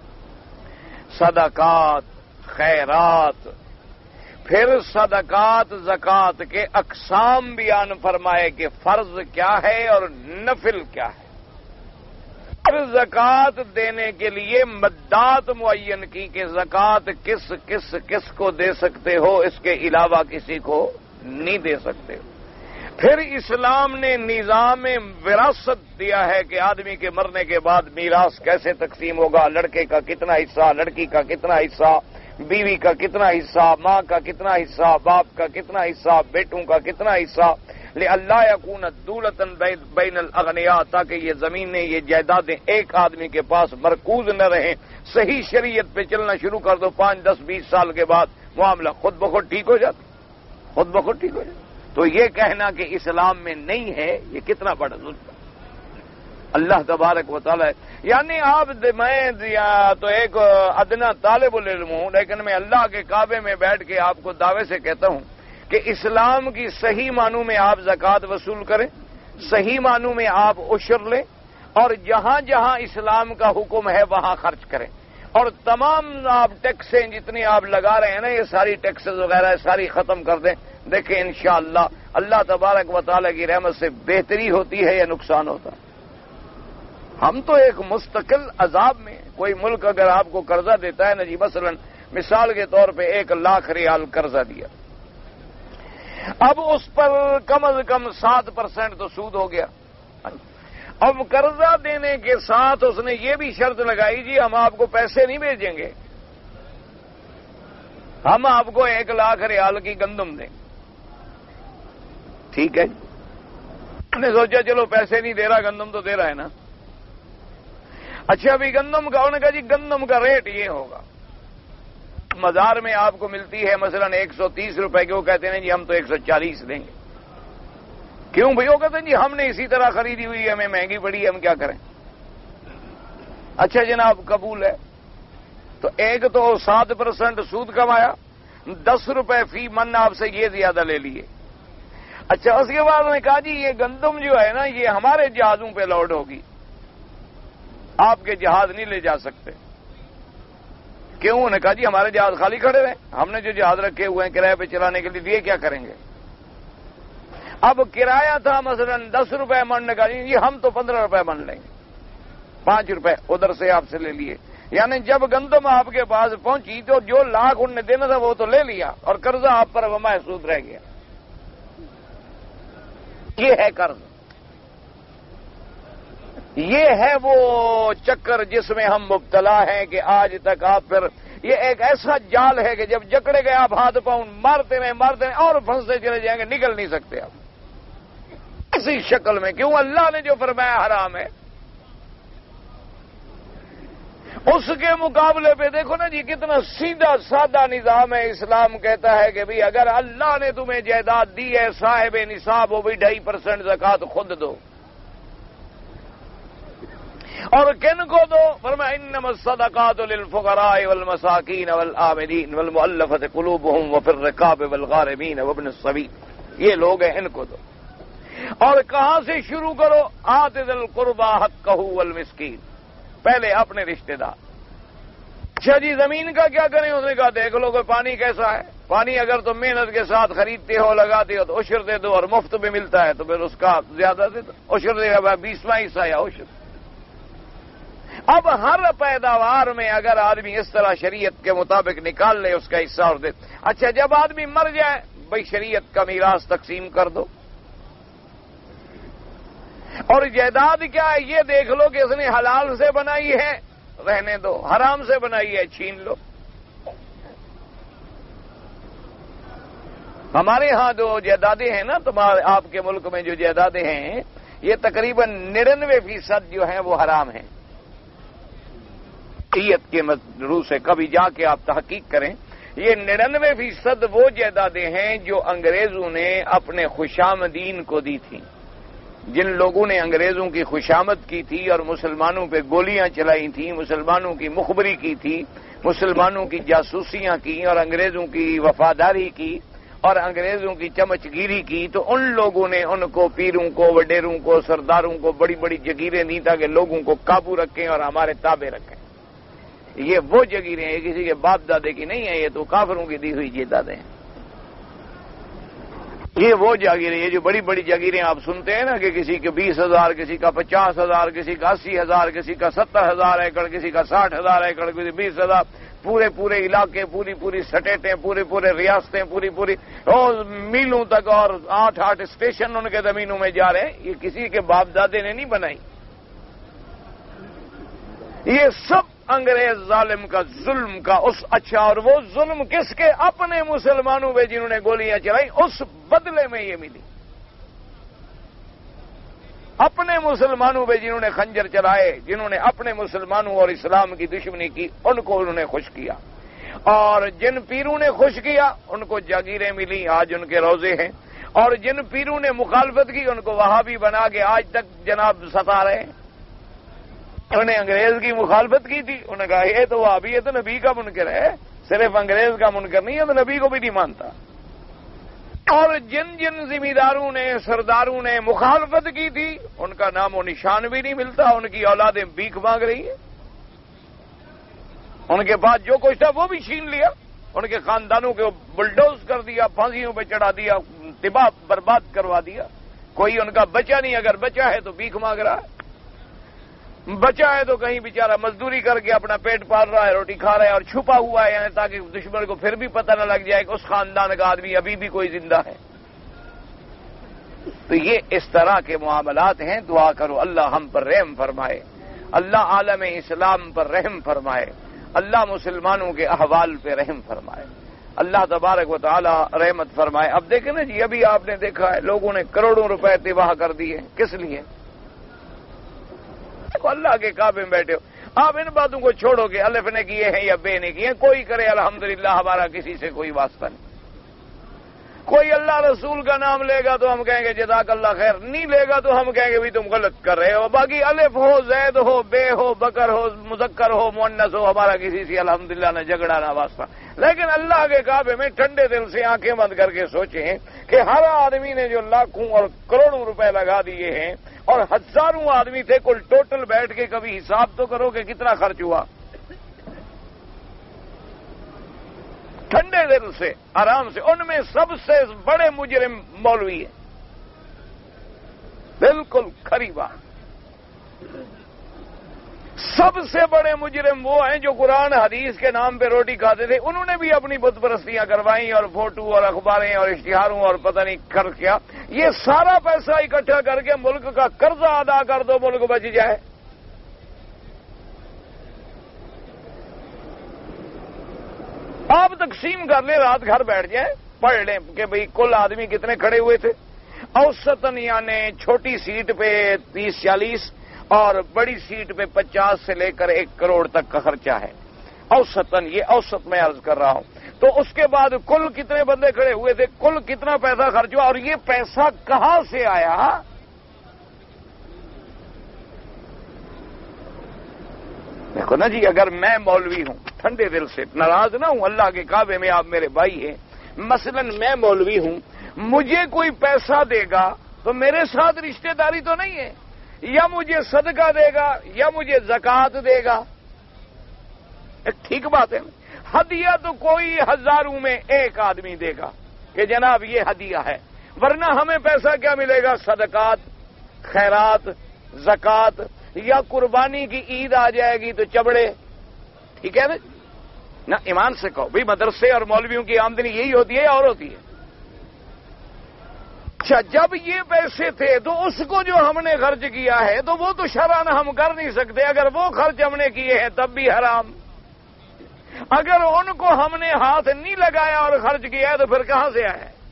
صدقات، خیرات، پھر صدقات زکوٰۃ کے اقسام بیان فرمائے کہ فرض کیا ہے اور نفل کیا ہے۔ پھر زکوٰۃ دینے کے لیے مدات معین کی کہ زکوٰۃ کس کس کس کو دے سکتے ہو، اس کے علاوہ کسی کو نہیں دے سکتے ہو۔ پھر اسلام نے نظام وراثت دیا ہے کہ آدمی کے مرنے کے بعد میراث کیسے تقسیم ہوگا، لڑکے کا کتنا حصہ، لڑکی کا کتنا حصہ، بیوی کا کتنا حصہ، ماں کا کتنا حصہ، باپ کا کتنا حصہ، بیٹوں کا کتنا حصہ، لئلا یکون دولۃ بین الاغنیاء، تاکہ یہ زمینیں یہ جائیدادیں ایک آدمی کے پاس مرکوز نہ رہیں۔ صحیح شریعت پہ چلنا شروع کر دو، پانچ دس بیس سال کے بعد معاملہ خود بخود ٹھیک ہو جاتا، خود بخود ٹھیک ہو جاتا۔ تو یہ کہنا کہ اسلام میں نہیں ہے یہ کتنا بڑا ظلم ہے۔ اللہ تبارک و تعالی، یعنی آپ میں تو ایک ادنا طالب العلم ہوں، لیکن میں اللہ کے کعبے میں بیٹھ کے آپ کو دعوے سے کہتا ہوں کہ اسلام کی صحیح معنوں میں آپ زکوٰۃ وصول کریں، صحیح معنوں میں آپ عشر لیں، اور جہاں جہاں اسلام کا حکم ہے وہاں خرچ کریں، اور تمام آپ ٹیکسیں جتنی آپ لگا رہے ہیں نا یہ ساری ٹیکسز وغیرہ ساری ختم کر دیں۔ دیکھیں انشاءاللہ اللہ تبارک و تعالی کی رحمت سے بہتری ہوتی ہے یا نقصان ہوتا ہے۔ ہم تو ایک مستقل عذاب میں، کوئی ملک اگر آپ کو قرضہ دیتا ہے نا جی، مثلا مثال کے طور پہ ایک لاکھ ریال قرضہ دیا، اب اس پر کم از کم سات پرسینٹ تو سود ہو گیا۔ اب قرضہ دینے کے ساتھ اس نے یہ بھی شرط لگائی جی ہم آپ کو پیسے نہیں بھیجیں گے، ہم آپ کو ایک لاکھ ریال کی گندم دیں۔ ٹھیک ہے، ہم نے سوچا چلو پیسے نہیں دے رہا، گندم تو دے رہا ہے نا۔ اچھا ابھی گندم کا، انہوں نے کہا جی گندم کا ریٹ یہ ہوگا، بازار میں آپ کو ملتی ہے مثلا ایک سو تیس روپے کی، وہ کہتے ہیں جی ہم تو ایک سو چالیس دیں گے۔ کیوں بھائی؟ وہ کہتے ہیں جی ہم نے اسی طرح خریدی ہوئی ہے، ہمیں مہنگی پڑی ہے، ہم کیا کریں۔ اچھا جناب قبول ہے، تو ایک تو سات پرسنٹ سود کمایا، دس روپے فی من آپ سے یہ زیادہ لے لیے۔ اچھا اس کے بعد انہوں نے کہا جی یہ گندم جو ہے نا یہ ہمارے جہازوں پہ لوڈ ہوگی، آپ کے جہاز نہیں لے جا سکتے۔ کیوں؟ انہوں نے کہا جی ہمارے جہاز خالی کھڑے رہے، ہم نے جو جہاز رکھے ہوئے ہیں کرایہ پہ چلانے کے لیے، یہ کیا کریں گے۔ اب کرایہ تھا مثلا دس روپے من، نے کہا جی ہم تو پندرہ روپے من لیں گے، پانچ روپے ادھر سے آپ سے لے لیے، یعنی جب گندم آپ کے پاس پہنچی تو جو لاکھ ان نے دینا تھا وہ تو لے لیا اور قرضہ آپ پر ومائے سود رہ گیا. یہ ہے قرض. یہ ہے وہ چکر جس میں ہم مبتلا ہیں کہ آج تک آپ پھر یہ ایک ایسا جال ہے کہ جب جکڑے گئے آپ ہاتھ پاؤں مارتے رہے مارتے رہے اور پھنستے چلے جائیں گے, نکل نہیں سکتے آپ اسی شکل میں. کیوں؟ اللہ نے جو فرمایا حرام ہے. اس کے مقابلے پہ دیکھو نا جی کتنا سیدھا سادہ نظام ہے. اسلام کہتا ہے کہ بھئی اگر اللہ نے تمہیں جائیداد دی ہے صاحب نصاب ہو بھی ڈھائی پرسنٹ زکات خود دو. اور کن کو دو؟ فرمایا انما الصدقات للفقراء والمساکین والآمنین والمؤلفۃ قلوبهم وفی الرقاب والغارمین وابن السبیل. یہ لوگ ہیں, ان کو دو. اور کہاں سے شروع کرو؟ آت ذی القربى حقہ والمسکین. پہلے اپنے رشتہ دار. اچھا جی زمین کا کیا کریں؟ اس نے کہا دیکھ لو کہ پانی کیسا ہے. پانی اگر تم محنت کے ساتھ خریدتے ہو لگاتے ہو تو عشر دے دو, اور مفت میں ملتا ہے تو پھر اس کا زیادہ دے دو. عشر دے گا بیسواں حصہ یا عشر. اب ہر پیداوار میں اگر آدمی اس طرح شریعت کے مطابق نکال لے اس کا حصہ اور دے. اچھا جب آدمی مر جائے بھئی شریعت کا میراث تقسیم کر دو. اور جائیداد کیا ہے یہ دیکھ لو کہ اس نے حلال سے بنائی ہے رہنے دو, حرام سے بنائی ہے چھین لو. ہمارے ہاں جو جائیدادیں ہیں نا تمہارے آپ کے ملک میں جو جائیدادیں ہیں یہ تقریباً ننانوے فیصد جو ہیں وہ حرام ہیں. شریعت کے روح سے کبھی جا کے آپ تحقیق کریں. یہ ننانوے فیصد وہ جائیدادیں ہیں جو انگریزوں نے اپنے خوشامدین کو دی تھیں. جن لوگوں نے انگریزوں کی خوشامد کی تھی اور مسلمانوں پہ گولیاں چلائی تھیں, مسلمانوں کی مخبری کی تھی, مسلمانوں کی جاسوسیاں کی اور انگریزوں کی وفاداری کی اور انگریزوں کی چمچگیری کی, تو ان لوگوں نے ان کو پیروں کو وڈیروں کو سرداروں کو بڑی بڑی جگیریں دی تاکہ لوگوں کو قابو رکھیں اور ہمارے تابع رکھیں. یہ وہ جگیریں ہیں, کسی کے باپ دادے کی نہیں ہیں, یہ تو کافروں کی دی ہوئی جائیدادیں ہیں. یہ وہ جاگیریں, یہ جو بڑی بڑی جاگیریں آپ سنتے ہیں نا کہ کسی کے بیس ہزار, کسی کا پچاس ہزار, کسی کا اسی ہزار, کسی کا ستر ہزار ایکڑ, کسی کا ساٹھ ہزار ایکڑ, کسی بیس ہزار, پورے پورے علاقے, پوری پوری سٹیٹیں, پورے پورے ریاستیں, پوری پوری اور میلوں تک اور آٹھ آٹھ اسٹیشن ان کے زمینوں میں جا رہے ہیں. یہ کسی کے باپ دادے نے نہیں بنائی. یہ سب انگریز ظالم کا ظلم کا اس. اچھا اور وہ ظلم کس کے؟ اپنے مسلمانوں پہ جنہوں نے گولیاں چلائی, اس بدلے میں یہ ملی. اپنے مسلمانوں پہ جنہوں نے خنجر چلائے, جنہوں نے اپنے مسلمانوں اور اسلام کی دشمنی کی, ان کو انہوں نے خوش کیا. اور جن پیروں نے خوش کیا ان کو جاگیریں ملی, آج ان کے روزے ہیں. اور جن پیروں نے مخالفت کی ان کو وہابی بنا کے آج تک جناب ستا رہے ہیں. انہوں نے انگریز کی مخالفت کی تھی, انہوں نے کہا یہ تو وہابی ہے تو نبی کا منکر ہے, صرف انگریز کا منکر نہیں ہے تو نبی کو بھی نہیں مانتا. اور جن جن ذمہ داروں نے سرداروں نے مخالفت کی تھی ان کا نام و نشان بھی نہیں ملتا, ان کی اولادیں بھیک مانگ رہی ہیں. ان کے بعد جو کچھ تھا وہ بھی چھین لیا, ان کے خاندانوں کو بلڈوز کر دیا, پھانسیوں پہ چڑھا دیا, تباہ برباد کروا دیا. کوئی ان کا بچہ نہیں, اگر بچہ ہے تو بھیک مانگ رہا ہے, بچا ہے تو کہیں بیچارہ مزدوری کر کے اپنا پیٹ پال رہا ہے, روٹی کھا رہا ہے اور چھپا ہوا ہے, یعنی تاکہ دشمن کو پھر بھی پتہ نہ لگ جائے کہ اس خاندان کا آدمی ابھی بھی کوئی زندہ ہے. تو یہ اس طرح کے معاملات ہیں. دعا کرو اللہ ہم پر رحم فرمائے, اللہ عالم اسلام پر رحم فرمائے, اللہ مسلمانوں کے احوال پہ رحم فرمائے, اللہ تبارک و تعالی رحمت فرمائے. اب دیکھیں نا جی, ابھی آپ نے دیکھا ہے لوگوں نے کروڑوں روپے تباہ کر دیے. کس لیے؟ اللہ کے کعبے میں بیٹھے ہو. آپ ان باتوں کو چھوڑو کہ الف نے کیے ہیں یا بے نے کیے ہیں, کوئی کرے الحمدللہ, ہمارا کسی سے کوئی واسطہ نہیں. کوئی اللہ رسول کا نام لے گا تو ہم کہیں گے جزاک اللہ خیر, نہیں لے گا تو ہم کہیں گے بھی تم غلط کر رہے ہو. باقی الف ہو, زید ہو, بے ہو, بکر ہو, مذکر ہو, مؤنث ہو, ہمارا کسی سے الحمدللہ نہ جھگڑا نہ واسطہ. لیکن اللہ کے کعبے میں ٹھنڈے دل سے آنکھیں بند کر کے سوچیں کہ ہر آدمی نے جو لاکھوں اور کروڑوں روپے لگا دیے ہیں اور ہزاروں آدمی تھے, کل ٹوٹل بیٹھ کے کبھی حساب تو کرو کہ کتنا خرچ ہوا. ٹھنڈے دل سے آرام سے. ان میں سب سے بڑے مجرم مولوی ہیں, بالکل کھری بات. سب سے بڑے مجرم وہ ہیں جو قرآن حدیث کے نام پہ روٹی کھاتے تھے، انہوں نے بھی اپنی بت پرستیاں کروائیں اور فوٹو اور اخباریں اور اشتہاروں اور پتہ نہیں خرچ کیا۔ یہ سارا پیسہ اکٹھا کر کے ملک کا قرضہ ادا کر دو، ملک بچ جائے۔ آپ تقسیم کر لیں، رات گھر بیٹھ جائیں، پڑھ لیں کہ بھئی کل آدمی کتنے کھڑے ہوئے تھے، اوسطاً یعنی چھوٹی سیٹ پہ تیس چالیس اور بڑی سیٹ پہ پچاس سے لے کر ایک کروڑ تک کا خرچہ ہے، اوسطاً، یہ اوسط میں عرض کر رہا ہوں۔ تو اس کے بعد کل کتنے بندے کھڑے ہوئے تھے، کل کتنا پیسہ خرچ ہوا، اور یہ پیسہ کہاں سے آیا؟ دیکھو نا جی، اگر میں مولوی ہوں، ٹھنڈے دل سے ناراض نہ ہوں، اللہ کے کعبے میں آپ میرے بھائی ہیں، مثلا میں مولوی ہوں، مجھے کوئی پیسہ دے گا تو میرے ساتھ رشتہ داری تو نہیں ہے، یا مجھے صدقہ دے گا یا مجھے زکوٰۃ دے گا، ایک ٹھیک بات ہے۔ ہدیہ تو کوئی ہزاروں میں ایک آدمی دے گا کہ جناب یہ ہدیہ ہے، ورنہ ہمیں پیسہ کیا ملے گا؟ صدقات، خیرات، زکوٰۃ، یا قربانی کی عید آ جائے گی تو چبڑے، ٹھیک ہے نا؟ نہ ایمان سے کہو بھائی، مدرسے اور مولویوں کی آمدنی یہی ہوتی ہے یا اور ہوتی ہے؟ اچھا، جب یہ پیسے تھے تو اس کو جو ہم نے خرچ کیا ہے تو وہ تو شرعاً ہم کر نہیں سکتے، اگر وہ خرچ ہم نے کیے ہیں تب بھی حرام، اگر ان کو ہم نے ہاتھ نہیں لگایا اور خرچ کیا ہے تو پھر کہاں سے آیا ہے؟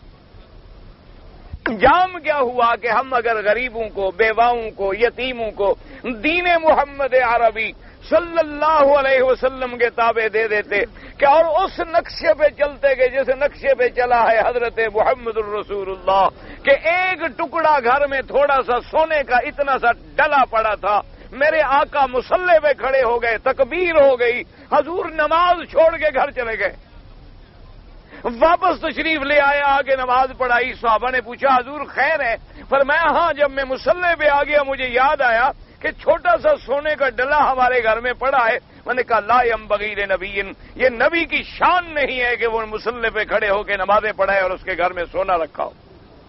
انجام کیا ہوا کہ ہم اگر غریبوں کو، بیواؤں کو، یتیموں کو دین محمد عربی صلی اللہ علیہ وسلم کے تابع دے دیتے کہ اور اس نقشے پہ چلتے گئے جیسے نقشے پہ چلا ہے حضرت محمد الرسول اللہ، کہ ایک ٹکڑا گھر میں تھوڑا سا سونے کا اتنا سا ڈلا پڑا تھا، میرے آقا مصلی پہ کھڑے ہو گئے، تکبیر ہو گئی، حضور نماز چھوڑ کے گھر چلے گئے، واپس تشریف لے آیا، آگے نماز پڑھائی، صحابہ نے پوچھا حضور خیر ہے؟ فرمایا ہاں، جب میں مصلی پہ آ گیا مجھے یاد آیا کہ چھوٹا سا سونے کا ڈلا ہمارے گھر میں پڑا ہے، میں نے کہا لا ينبغي لنبی، یہ نبی کی شان نہیں ہے کہ وہ مصلی پہ کھڑے ہو کے نمازیں پڑھائے اور اس کے گھر میں سونا رکھا ہو،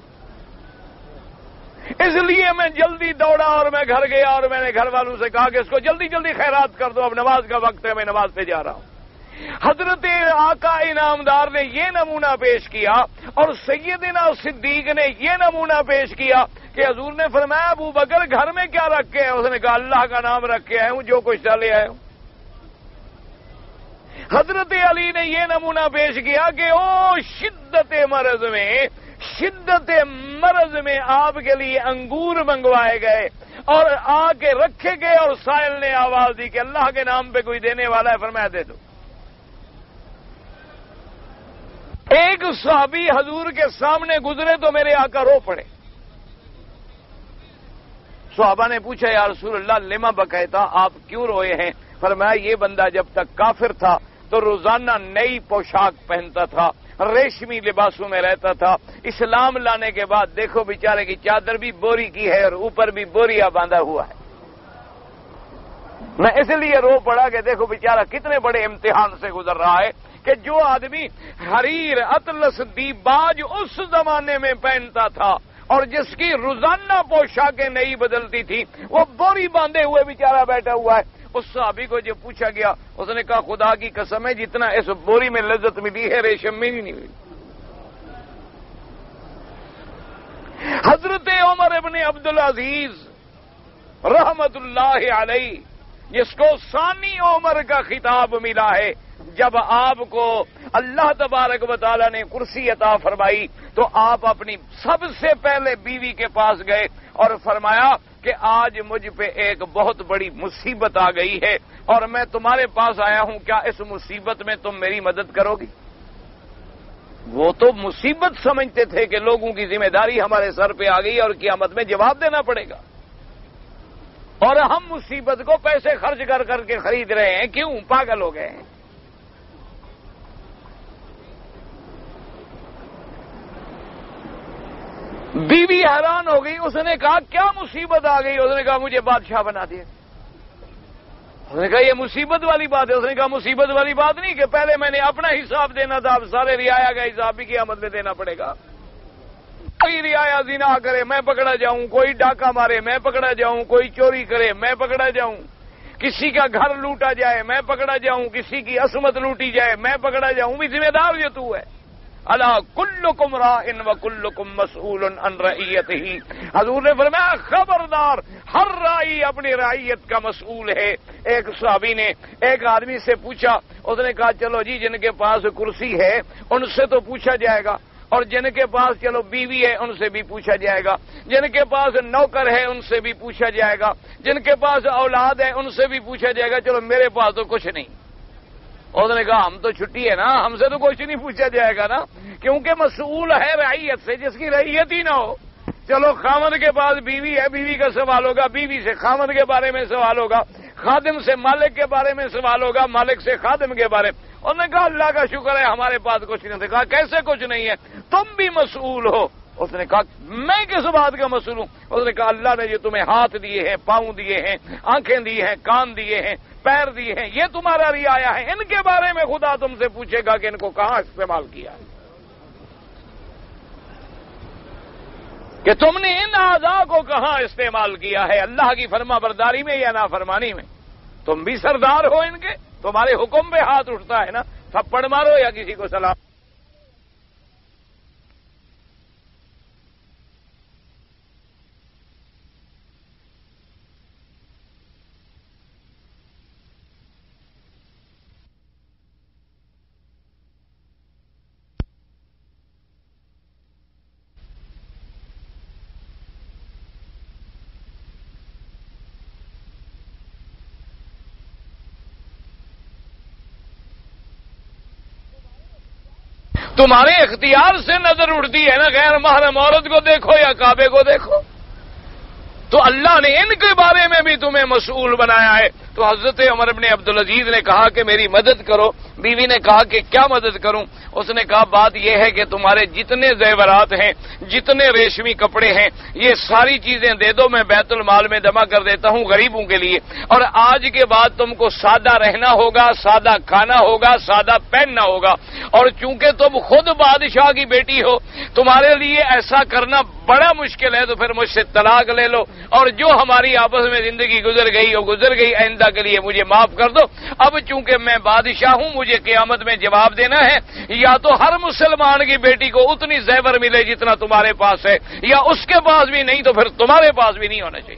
اس لیے میں جلدی دوڑا اور میں گھر گیا اور میں نے گھر والوں سے کہا کہ اس کو جلدی جلدی خیرات کر دو، اب نماز کا وقت ہے، میں نماز پہ جا رہا ہوں۔ حضرت آقا انعامدار نے یہ نمونہ پیش کیا اور سیدنا صدیق نے یہ نمونہ پیش کیا کہ حضور نے فرمایا ابو بکر گھر میں کیا رکھے ہیں؟ اس نے کہا اللہ کا نام رکھے آئے ہوں، جو کچھ ڈالے آئے ہوں۔ حضرت علی نے یہ نمونہ پیش کیا کہ او شدت مرض میں شدت مرض میں آپ کے لیے انگور منگوائے گئے اور آ کے رکھے گئے اور سائل نے آواز دی کہ اللہ کے نام پہ کوئی دینے والا ہے، فرمایا دے دو۔ ایک صحابی حضور کے سامنے گزرے تو میرے آقا رو پڑے، صحابہ نے پوچھا یا رسول اللہ لما بکیتا، آپ کیوں روئے ہیں؟ فرمایا یہ بندہ جب تک کافر تھا تو روزانہ نئی پوشاک پہنتا تھا، ریشمی لباسوں میں رہتا تھا، اسلام لانے کے بعد دیکھو بیچارے کی چادر بھی بوری کی ہے اور اوپر بھی بوریا باندھا ہوا ہے، میں اس لیے رو پڑا کہ دیکھو بیچارہ کتنے بڑے امتحان سے گزر رہا ہے کہ جو آدمی حریر، اطلس، دیباج اس زمانے میں پہنتا تھا اور جس کی روزانہ پوشاکیں نہیں بدلتی تھی، وہ بوری باندھے ہوئے بیچارہ بیٹھا ہوا ہے۔ اس صحابی کو جب پوچھا گیا اس نے کہا خدا کی قسم ہے جتنا اس بوری میں لذت ملی ہے ریشم میں نہیں ملی۔ حضرت عمر ابن عبدالعزیز رحمت اللہ علیہ، جس کو ثانی عمر کا خطاب ملا ہے، جب آپ کو اللہ تبارک و تعالی نے کرسی عطا فرمائی تو آپ اپنی سب سے پہلے بیوی کے پاس گئے اور فرمایا کہ آج مجھ پہ ایک بہت بڑی مصیبت آ گئی ہے اور میں تمہارے پاس آیا ہوں، کیا اس مصیبت میں تم میری مدد کرو گی؟ وہ تو مصیبت سمجھتے تھے کہ لوگوں کی ذمہ داری ہمارے سر پہ آ گئی اور قیامت میں جواب دینا پڑے گا، اور ہم مصیبت کو پیسے خرچ کر کر کے خرید رہے ہیں، کیوں؟ پاگل ہو گئے ہیں۔ بیوی حیران ہو گئی، اس نے کہا کیا مصیبت آ گئی؟ اس نے کہا مجھے بادشاہ بنا دیا۔ اس نے کہا یہ مصیبت والی بات ہے؟ اس نے کہا مصیبت والی بات نہیں کہ پہلے میں نے اپنا حساب دینا تھا، اب سارے رعایا کا حساب بھی قیامت میں دینا پڑے گا۔ کوئی رعایا زنا کرے میں پکڑا جاؤں، کوئی ڈاکہ مارے میں پکڑا جاؤں، کوئی چوری کرے میں پکڑا جاؤں، کسی کا گھر لوٹا جائے میں پکڑا جاؤں، کسی کی عصمت لوٹی جائے میں پکڑا جاؤں، بھی ذمہ دار جو تو ہے۔ الا کلکم راء وکلکم مسئول عن رعیتہ، حضور نے فرمایا خبردار، ہر رائی اپنی رعیت کا مسئول ہے۔ ایک صحابی نے ایک آدمی سے پوچھا، اس نے کہا چلو جی جن کے پاس کرسی ہے ان سے تو پوچھا جائے گا، اور جن کے پاس چلو بیوی ہے ان سے بھی پوچھا جائے گا، جن کے پاس نوکر ہے ان سے بھی پوچھا جائے گا، جن کے پاس اولاد ہے ان سے بھی پوچھا جائے گا، چلو میرے پاس تو کچھ نہیں۔ اس نے کہا ہم تو چھٹی ہے نا، ہم سے تو کچھ نہیں پوچھا جائے گا نا، کیونکہ مسئول ہے رعیت سے جس کی رعیت ہی نہ ہو۔ چلو خامد کے پاس بیوی ہے، بیوی کا سوال ہوگا، بیوی سے خامد کے بارے میں سوال ہوگا، خادم سے مالک کے بارے میں سوال ہوگا، مالک سے خادم کے بارے میں۔ انہوں نے کہا اللہ کا شکر ہے ہمارے پاس کچھ نہیں۔ کہا کیسے کچھ نہیں ہے؟ تم بھی مسئول ہو۔ اس نے کہا میں کس بات کا مسئول ہوں؟ اس نے کہا اللہ نے جو تمہیں ہاتھ دیے ہیں، پاؤں دیے ہیں، آنکھیں دی ہیں، کان دیے ہیں، پیر دیے ہیں، یہ تمہارا رعایا ہے، ان کے بارے میں خدا تم سے پوچھے گا کہ ان کو کہاں استعمال کیا ہے، کہ تم نے ان اعضاء کو کہاں استعمال کیا ہے، اللہ کی فرما برداری میں یا نافرمانی میں۔ تم بھی سردار ہو ان کے، تمہارے حکم پہ ہاتھ اٹھتا ہے نا، تھپڑ مارو یا کسی کو سلام۔ تمہارے اختیار سے نظر اڑتی ہے نا، غیر محرم عورت کو دیکھو یا کعبے کو دیکھو، تو اللہ نے ان کے بارے میں بھی تمہیں مسئول بنایا ہے۔ تو حضرت عمر بن عبدالعزیز نے کہا کہ میری مدد کرو۔ بیوی نے کہا کہ کیا مدد کروں؟ اس نے کہا بات یہ ہے کہ تمہارے جتنے زیورات ہیں، جتنے ریشمی کپڑے ہیں، یہ ساری چیزیں دے دو، میں بیت المال میں جمع کر دیتا ہوں غریبوں کے لیے، اور آج کے بعد تم کو سادہ رہنا ہوگا، سادہ کھانا ہوگا، سادہ پہننا ہوگا، اور چونکہ تم خود بادشاہ کی بیٹی ہو تمہارے لیے ایسا کرنا بڑا مشکل ہے، تو پھر مجھ سے طلاق لے لو، اور جو ہماری آپس میں زندگی گزر گئی وہ گزر گئی، آئندہ کے لیے مجھے معاف کر دو۔ اب چونکہ میں بادشاہ ہوں مجھے قیامت میں جواب دینا ہے، یا تو ہر مسلمان کی بیٹی کو اتنی زیور ملے جتنا تمہارے پاس ہے، یا اس کے پاس بھی نہیں تو پھر تمہارے پاس بھی نہیں ہونا چاہیے۔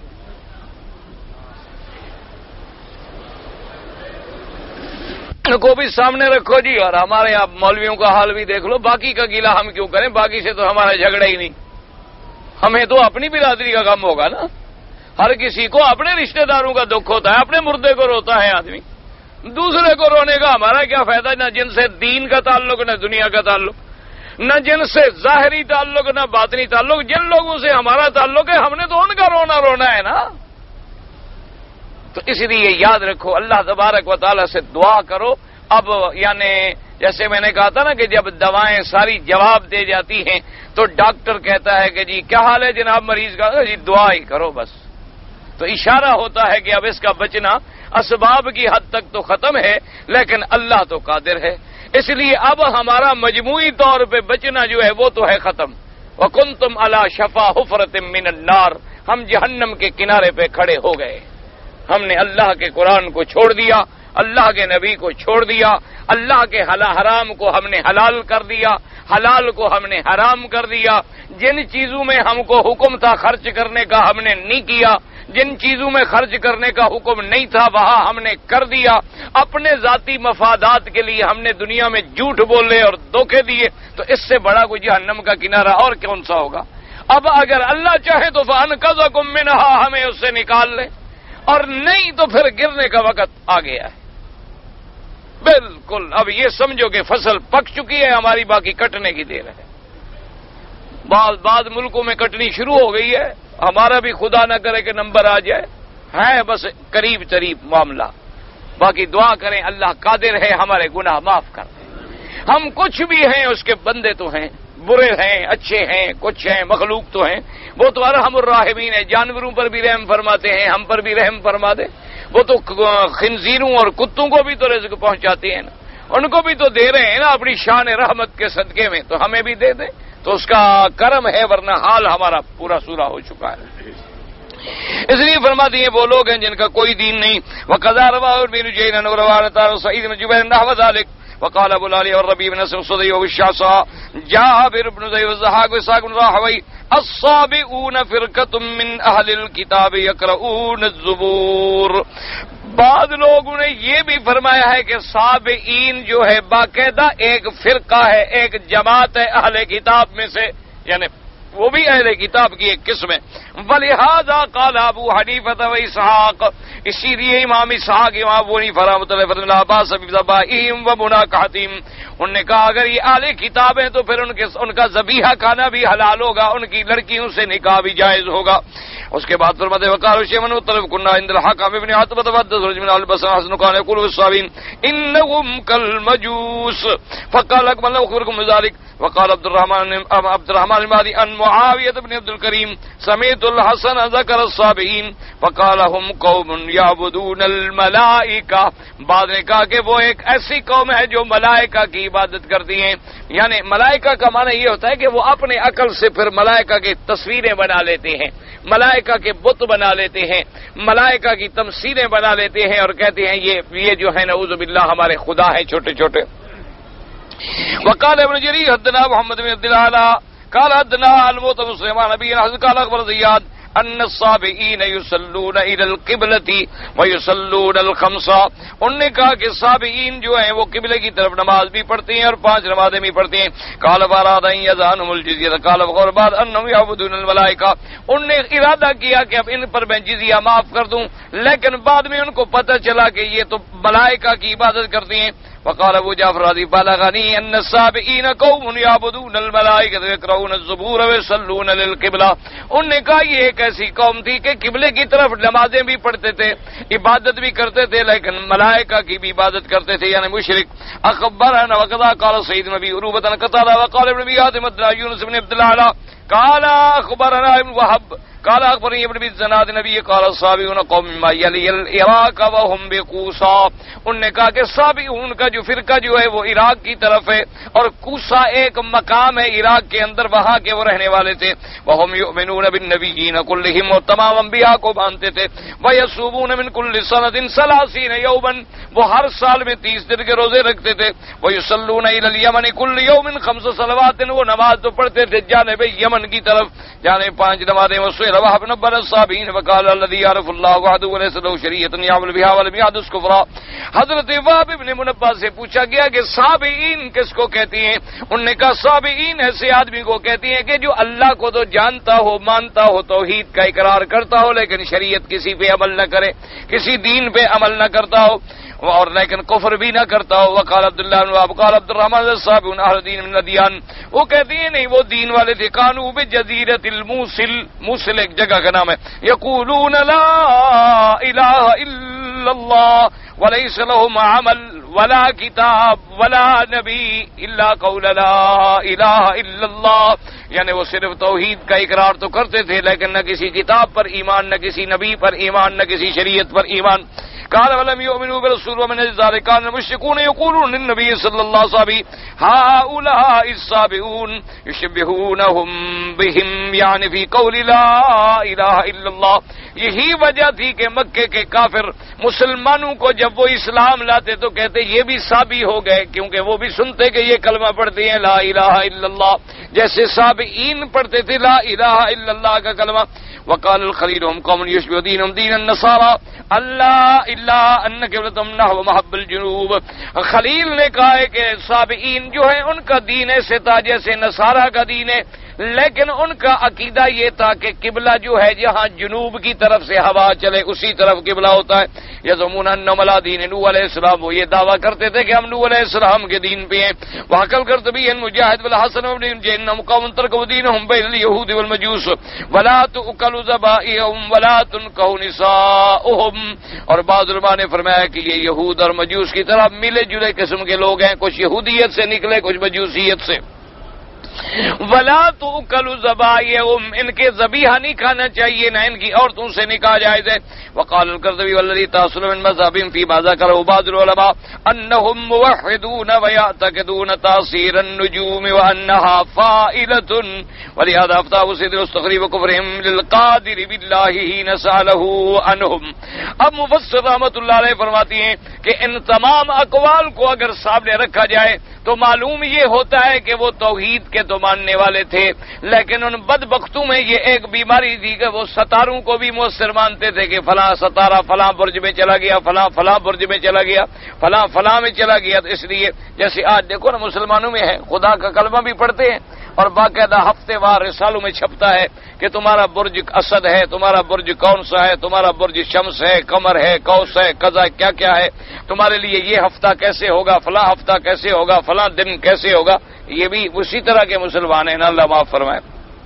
ان کو بھی سامنے رکھو جی، اور ہمارے آپ مولویوں کا حال بھی دیکھ لو، باقی کا گیلا ہم کیوں کریں، باقی سے تو ہمارا جھگڑا ہی نہیں، ہمیں تو اپنی برادری کا غم ہوگا نا، ہر کسی کو اپنے رشتہ داروں کا دکھ ہوتا ہے، اپنے مردے کو روتا ہے آدمی، دوسرے کو رونے کا ہمارا کیا فائدہ؟ نہ جن سے دین کا تعلق، نہ دنیا کا تعلق، نہ جن سے ظاہری تعلق، نہ باطنی تعلق، جن لوگوں سے ہمارا تعلق ہے ہم نے تو ان کا رونا رونا ہے نا۔ تو اس لیے یاد رکھو، اللہ تبارک و تعالی سے دعا کرو۔ اب یعنی جیسے میں نے کہا تھا نا کہ جب دوائیں ساری جواب دے جاتی ہیں تو ڈاکٹر کہتا ہے کہ جی کیا حال ہے جناب مریض کا؟ جی دعا ہی کرو بس۔ تو اشارہ ہوتا ہے کہ اب اس کا بچنا اسباب کی حد تک تو ختم ہے، لیکن اللہ تو قادر ہے، اس لیے اب ہمارا مجموعی طور پہ بچنا جو ہے وہ تو ہے ختم۔ وَكُنْتُمْ عَلَى شَفَا حُفْرَةٍ مِّنَ النَّارِ، ہم جہنم کے کنارے پہ کھڑے ہو گئے، ہم نے اللہ کے قرآن کو چھوڑ دیا، اللہ کے نبی کو چھوڑ دیا، اللہ کے حرام کو ہم نے حلال کر دیا، حلال کو ہم نے حرام کر دیا، جن چیزوں میں ہم کو حکم تھا خرچ کرنے کا ہم نے نہیں کیا، جن چیزوں میں خرچ کرنے کا حکم نہیں تھا وہاں ہم نے کر دیا، اپنے ذاتی مفادات کے لیے ہم نے دنیا میں جھوٹ بولے اور دھوکے دیے، تو اس سے بڑا کوئی جہنم کا کنارہ اور کون سا ہوگا؟ اب اگر اللہ چاہے تو فَأَنْقَذَكُم مِّنْهَا، ہمیں اس سے نکال لے، اور نہیں تو پھر گرنے کا وقت آ گیا ہے بالکل۔ اب یہ سمجھو کہ فصل پک چکی ہے ہماری، باقی کٹنے کی دیر ہے۔ بعض بعض ملکوں میں کٹنی شروع ہو گئی ہے، ہمارا بھی خدا نہ کرے کہ نمبر آ جائے، ہے بس قریب قریب معاملہ۔ باقی دعا کریں اللہ قادر ہے ہمارے گناہ معاف کر دیں۔ ہم کچھ بھی ہیں اس کے بندے تو ہیں، برے ہیں، اچھے ہیں، کچھ ہیں، مخلوق تو ہیں، وہ تو ارحم الراحمین ہے، جانوروں پر بھی رحم فرماتے ہیں، ہم پر بھی رحم فرما دے۔ وہ تو خنزیروں اور کتوں کو بھی تو رزق پہنچاتے ہیں نا، ان کو بھی تو دے رہے ہیں نا اپنی شان رحمت کے صدقے میں، تو ہمیں بھی دے دیں، تو اس کا کرم ہے، ورنہ حال ہمارا پورا سورا ہو چکا ہے۔ اس لیے فرماتی ہیں وہ لوگ ہیں جن کا کوئی دین نہیں. وقضى رواه ابن جرير ورواه سعيد بن جبير نحو ذلك. وقال ابو العالي والربيع بن نصر الصدي والشعصاء جابر بن زيد والزهاق وإسحاق بن راهوي الصابئون فرقة من اهل الكتاب يقرؤون الزبور. بعض لوگوں نے یہ بھی فرمایا ہے کہ صابئین جو ہے باقاعدہ ایک فرقہ ہے، ایک جماعت ہے اہل کتاب میں سے، یعنی وہ بھی اہل کتاب کی ایک قسم ہے. ولہذا قال ابو حنیفہ و اسحاق، اسی لیے امام اسحاق امام ابو حنیفہ رحمۃ اللہ علیہ لا باس بذبائحہم و مناکحتہم، انہوں نے کہا اگر یہ اہل کتاب ہیں تو پھر ان کے ان کا ذبیحہ کھانا بھی حلال ہوگا، ان کی لڑکیوں سے نکاح بھی جائز ہوگا. اس کے بعد فرماتے وقال شیمن وطلب کنہ عند الحکم ابن عتبہ وحدث رجل من البصر حسن قال يقول الصابين انهم كالمجوس فقال اكمل اخبركم بذلك. وقال عبد الرحمن عبد الرحمن المهدي ان معاويه بن عبد الكريم سمعت الحسن ذكر الصابئين فقال هم قوم يعبدون الملائكه. بعد نے کہا کہ وہ ایک ایسی قوم ہے جو ملائکہ کی عبادت کرتی ہیں، یعنی ملائکہ کا معنی یہ ہوتا ہے کہ وہ اپنے عقل سے پھر ملائکہ کی تصویریں بنا لیتے ہیں، ملائکہ کے بت بنا لیتے ہیں، ملائکہ کی تمثیلیں بنا لیتے ہیں اور کہتے ہیں یہ یہ جو ہے نعوذ باللہ ہمارے خدا ہیں چھوٹے چھوٹے. وقال ابن جرير حدثنا محمد بن عبد الله قال حدثنا المعتمر سليمان نبي حدث قال اخبر زياد ان الصابئین یصلون الى القبلة ویصلون الخمسہ. انہوں نے کہا کہ صابئین جو ہیں وہ قبلے کی طرف نماز بھی پڑھتے ہیں اور پانچ نمازیں بھی پڑھتے ہیں. قال فاراد ان یزانهم الجزیہ قال وقال بعد انهم یعبدون الملائکہ. انہوں نے ارادہ کیا کہ اب ان پر میں جزیہ معاف کر دوں، لیکن بعد میں ان کو پتہ چلا کہ یہ تو ملائکہ کی عبادت کرتے ہیں. وقال ابو جعفر راضی بلغنی ان السابئین قوم یعبدون الملائکۃ ویقرؤون الزبور ویصلون للقبلہ. انہوں نے کہا یہ ایک ایسی قوم تھی کہ قبلے کی طرف نمازیں بھی پڑھتے تھے، عبادت بھی کرتے تھے، لیکن ملائکہ کی بھی عبادت کرتے تھے، یعنی مشرک. اخبرنا وقضا قال سعید بن ابی عروبۃ عن قتادہ وقال ابن ابی حاتم حدثنا یونس بن عبد الله قال اخبرنا ابن وهب قال اخبرني ابن ابي الزناد نبی قال الصابئون قوم ما يلي العراق وهم بقوسا. انہوں نے کہا کہ صابئون کا جو فرقہ جو ہے وہ عراق کی طرف ہے اور کوسا ایک مقام ہے عراق کے اندر، وہاں کے وہ رہنے والے تھے. وهم يؤمنون بالنبيين كلهم، اور تمام انبیاء کو مانتے تھے. ويصومون من كل سنة ثلاثين يوما، وہ ہر سال میں تیس دن کے روزے رکھتے تھے. ويصلون الى اليمن كل يوم خمس صلوات، وہ نماز تو پڑھتے تھے جانب یمن کی طرف، یعنی پانچ نمازیں. وسئل وهب بن بن الصابئین وقال الذي يعرف الله وحده وليس له شريعة يعمل بها ولم يحدث كفرا. حضرت وهب بن منبہ سے پوچھا گیا کہ صابئین کس کو کہتی ہیں؟ انہوں نے کہا صابئین ایسے آدمی کو کہتی ہیں کہ جو اللہ کو تو جانتا ہو، مانتا ہو، توحید کا اقرار کرتا ہو، لیکن شریعت کسی پہ عمل نہ کرے، کسی دین پہ عمل نہ کرتا ہو اور لیکن کفر بھی نہ کرتا ہو. وقال عبداللہ بن وهب قال عبد الرحمن الصابئون اہل دین من الادیان. وہ کہتی ہیں نہیں وہ دین والے تھے. کانوا بجزیرۃ الموصل، موصل ایک جگہ کا نام ہے. یقولون لا الہ الا اللہ وليس لهم عمل ولا کتاب ولا نبی الا قول لا الہ الا اللہ، یعنی وہ صرف توحید کا اقرار تو کرتے تھے لیکن نہ کسی کتاب پر ایمان، نہ کسی نبی پر ایمان، نہ کسی شریعت پر ایمان. قال ولم يؤمنوا بالرسول ومن ذلك كان المشركون يقولون للنبي صلى الله عليه وسلم هؤلاء الصابئون يشبهونهم بهم، يعني في قول لا الہ الا اللہ. یہی وجہ تھی کہ مکے کے کافر مسلمانوں کو جب وہ اسلام لاتے تو کہتے یہ بھی صابی ہو گئے، کیونکہ وہ بھی سنتے کہ یہ کلمہ پڑھتے ہیں لا الہ الا اللہ، جیسے صابئین پڑھتے تھے لا الہ الا اللہ کا کلمہ. وقال الخليل هم قوم يشبه دينهم دين النصارى اللہ الا ان قبلتهم نحو محب الجنوب. خلیل نے کہا ہے کہ صابئین جو ہیں ان کا دین ایسے تھا جیسے نصارہ کا دین ہے، لیکن ان کا عقیدہ یہ تھا کہ قبلہ جو ہے جہاں جنوب کی طرف سے ہوا چلے اسی طرف قبلہ ہوتا ہے. یزعمون انهم علی دین نوح علیہ السلام، وہ یہ دعویٰ کرتے تھے کہ ہم نوح علیہ السلام کے دین پہ ہیں. وحکل کرتبی مجاہد والحسن بن جنہم قوم ترکوا دینہم بین الیہود والمجوس ولا تؤکل ذبائحهم ولا تنکح نساؤہم. اور بعض علماء نے فرمایا کہ یہ یہود اور مجوس کی طرح ملے جلے قسم کے لوگ ہیں، کچھ یہودیت سے نکلے کچھ مجوسیت سے. ولا تؤکل ذبائحہم، ان کے ذبیحہ نہیں کھانا چاہیے، نہ ان کی عورتوں سے نکاح جائز ہے۔ وقال القرطبی والذی تاصل من مذهب فيما ذكره بعض العلماء انهم موحدون ويعتقدون تاثیر النجوم وانها فائلة، ولهذا افتاه سید الصخری وكفرهم للقادر بالله حين سأله عنهم۔ اب مفسر رحمۃ اللہ علیہ فرماتی ہیں کہ ان تمام اقوال کو اگر سامنے رکھا جائے تو معلوم یہ ہوتا ہے کہ وہ توحید کے تو ماننے والے تھے، لیکن ان بدبختوں میں یہ ایک بیماری تھی کہ وہ ستاروں کو بھی مؤثر مانتے تھے کہ فلاں ستارہ فلاں برج میں چلا گیا، فلاں فلاں برج میں چلا گیا، فلاں فلاں میں چلا گیا۔ تو اس لیے جیسے آج دیکھو نا مسلمانوں میں ہے، خدا کا کلمہ بھی پڑھتے ہیں اور باقاعدہ ہفتے وار رسالوں میں چھپتا ہے کہ تمہارا برج اسد ہے، تمہارا برج کون سا ہے، تمہارا برج شمس ہے، قمر ہے، قوس ہے، قزا کیا کیا ہے، تمہارے لیے یہ ہفتہ کیسے ہوگا، فلاں ہفتہ کیسے ہوگا، فلاں دن کیسے ہوگا۔ یہ بھی اسی طرح کے مسلمان ہیں، اللہ معاف فرمائے۔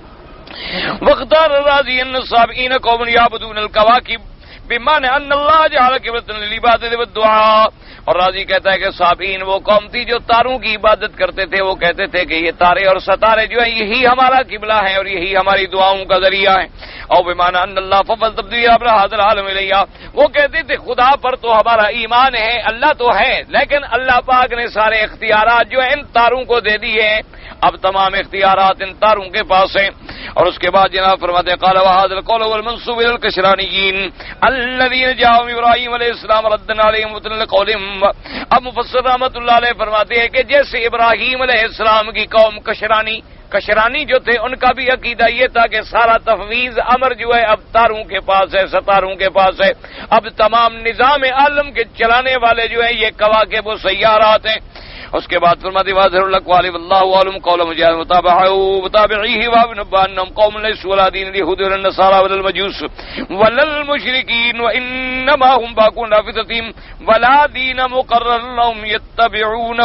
وَاخْتَارَ الرَّازِي أَنَّ الصَّابِئِينَ قَوْمٌ يَعْبُدُونَ الْكَوَاكِبَ بِمَعنَى أَنَّ اللَّهَ جَعَلَ قِبْلَةً لِلْعِبَادَةِ وَالدُّعَاءِ، اور راضی کہتا ہے کہ صابئین وہ قوم تھی جو تاروں کی عبادت کرتے تھے، وہ کہتے تھے کہ یہ تارے اور ستارے جو ہیں یہی ہمارا قبلہ ہے اور یہی ہماری دعاؤں کا ذریعہ ہے۔ اور بمعنى ان اللہ فضل تبدیل ابر هذا العالم الیہ، وہ کہتے تھے خدا پر تو ہمارا ایمان ہے، اللہ تو ہے، لیکن اللہ پاک نے سارے اختیارات جو ہیں ان تاروں کو دے دیے ہیں، اب تمام اختیارات ان تاروں کے پاس ہیں۔ اور اس کے بعد جناب فرماتے ہیں قال وهذا القول والمنسوب الى الكشرانيين الذين جاءوا ابراہیم علیہ السلام ردا علیہم وطن قولهم۔ اب مفسر رحمۃ اللہ علیہ فرماتے ہیں کہ جیسے ابراہیم علیہ السلام کی قوم کشرانی کشرانی جو تھے ان کا بھی عقیدہ یہ تھا کہ سارا تفویض امر جو ہے اب تاروں کے پاس ہے، ستاروں کے پاس ہے، اب تمام نظام عالم کے چلانے والے جو ہیں یہ کواکب و سیارات ہیں۔ اس کے بعد فرماتے واظہر الاقوال واللہ عالم قول مجاہد متابعہ متابعیہ وابن انہم قوم لیسوا علی دین الیہود والنصارى والمجوس والمشرکین وانما هم باقون رافضتهم ولا دین مقرر لهم يتبعونه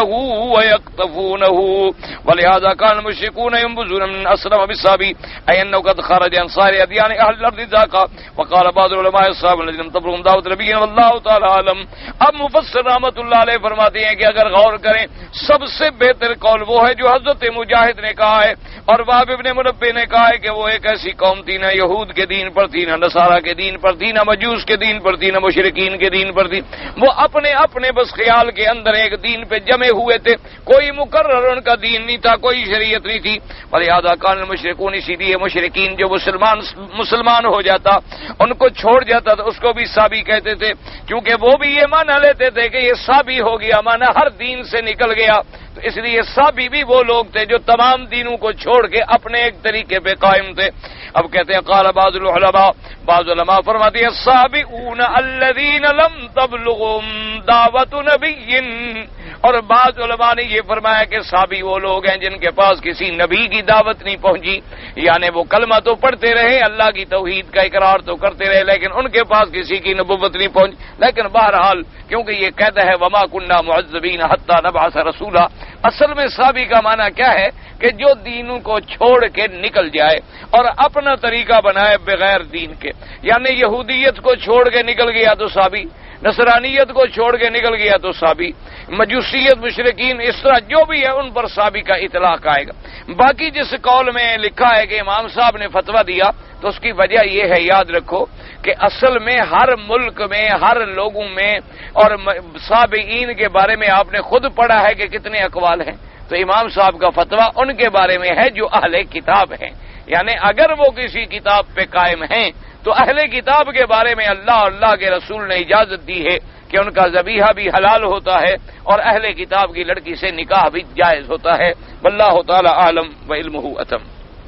ويقتفونه ولهذا كان المشركون ينبذون من اسلم بالصابي اي انه قد خرج عن صائر اديان اهل الارض ذاك وقال بعض علماء الصحابه الذين تبرهم دعوت نبينا والله تعالى عالم۔ اب مفسر رحمۃ اللہ علیہ فرماتے ہیں کہ اگر غور کریں سب سے بہتر قول وہ ہے جو حضرت مجاہد نے کہا ہے اور وہب ابن منبہ نے کہا ہے کہ وہ ایک ایسی قوم تھی نہ یہود کے دین پر تھی، نہ نصارہ کے دین پر تھی، نہ مجوس کے دین پر تھی، نہ مشرکین کے دین پر تھی، وہ اپنے اپنے بس خیال کے اندر ایک دین پہ جمے ہوئے تھے، کوئی مقرر ان کا دین نہیں تھا، کوئی شریعت نہیں تھی۔ ولہذا کان المشرکون، اسی لیے مشرکین جو مسلمان مسلمان ہو جاتا ان کو چھوڑ جاتا تھا اس کو بھی صابی کہتے تھے، کیونکہ وہ بھی یہ مانا لیتے تھے کہ یہ صابی ہو گیا، مانا ہر دین سے نکل گیا، تو اس لیے صابی بھی وہ لوگ تھے جو تمام دینوں کو چھوڑ کے اپنے ایک طریقے پہ قائم تھے۔ اب کہتے ہیں قال بعض العلماء، بعض علماء فرماتے ہیں الصابئون الذین لم تبلغهم دعوت نبی، اور بعض علماء نے یہ فرمایا کہ صابی وہ لوگ ہیں جن کے پاس کسی نبی کی دعوت نہیں پہنچی، یعنی وہ کلمہ تو پڑھتے رہے، اللہ کی توحید کا اقرار تو کرتے رہے، لیکن ان کے پاس کسی کی نبوت نہیں پہنچی۔ لیکن بہرحال کیونکہ یہ کہتا ہے وما كنا معذبین حتی نبعث رسولا، اصل میں صابی کا معنی کیا ہے کہ جو دینوں کو چھوڑ کے نکل جائے اور اپنا طریقہ بنائے بغیر دین کے، یعنی یہودیت کو چھوڑ کے نکل گیا تو صابی، نصرانیت کو چھوڑ کے نکل گیا تو صابی، مجوسیت مشرکین اس طرح جو بھی ہے ان پر صابی کا اطلاق آئے گا۔ باقی جس قول میں لکھا ہے کہ امام صاحب نے فتویٰ دیا تو اس کی وجہ یہ ہے، یاد رکھو کہ اصل میں ہر ملک میں ہر لوگوں میں اور صابئین کے بارے میں آپ نے خود پڑھا ہے کہ کتنے اقوال ہیں، تو امام صاحب کا فتویٰ ان کے بارے میں ہے جو اہل کتاب ہیں، یعنی اگر وہ کسی کتاب پہ قائم ہیں تو اہل کتاب کے بارے میں اللہ اور اللہ کے رسول نے اجازت دی ہے کہ ان کا ذبیحہ بھی حلال ہوتا ہے اور اہل کتاب کی لڑکی سے نکاح بھی جائز ہوتا ہے۔ واللہ تعالی عالم وعلمہ اتم۔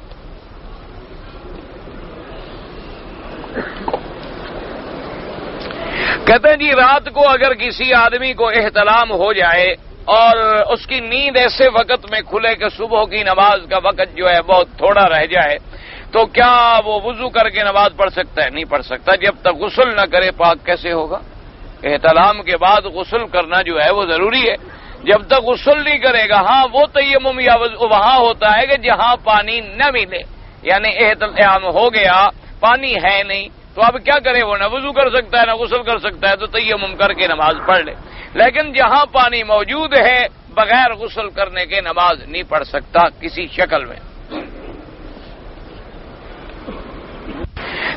کہتے ہیں جی رات کو اگر کسی آدمی کو احتلام ہو جائے اور اس کی نیند ایسے وقت میں کھلے کہ صبح کی نماز کا وقت جو ہے بہت تھوڑا رہ جائے تو کیا وہ وضو کر کے نماز پڑھ سکتا ہے؟ نہیں پڑھ سکتا، جب تک غسل نہ کرے پاک کیسے ہوگا؟ احتلام کے بعد غسل کرنا جو ہے وہ ضروری ہے، جب تک غسل نہیں کرے گا۔ ہاں وہ تیمم یا وہاں ہوتا ہے کہ جہاں پانی نہ ملے، یعنی احتلام ہو گیا پانی ہے نہیں تو اب کیا کرے، وہ نہ وضو کر سکتا ہے نہ غسل کر سکتا ہے، تو تیمم کر کے نماز پڑھ لے۔ لیکن جہاں پانی موجود ہے بغیر غسل کرنے کے نماز نہیں پڑھ سکتا کسی شکل میں۔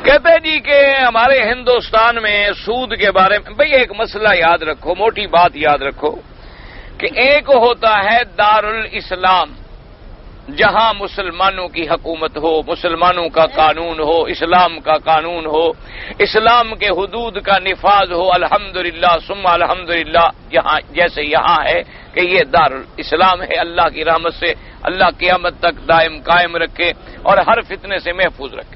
کہتے جی کہ ہمارے ہندوستان میں سود کے بارے میں بھئی ایک مسئلہ یاد رکھو، موٹی بات یاد رکھو کہ ایک ہوتا ہے دارالاسلام جہاں مسلمانوں کی حکومت ہو، مسلمانوں کا قانون ہو، اسلام کا قانون ہو، اسلام کے حدود کا نفاذ ہو، الحمدللہ ثم الحمدللہ، یہاں جیسے یہاں ہے کہ یہ دارالاسلام ہے، اللہ کی رحمت سے اللہ قیامت تک دائم قائم رکھے اور ہر فتنے سے محفوظ رکھے۔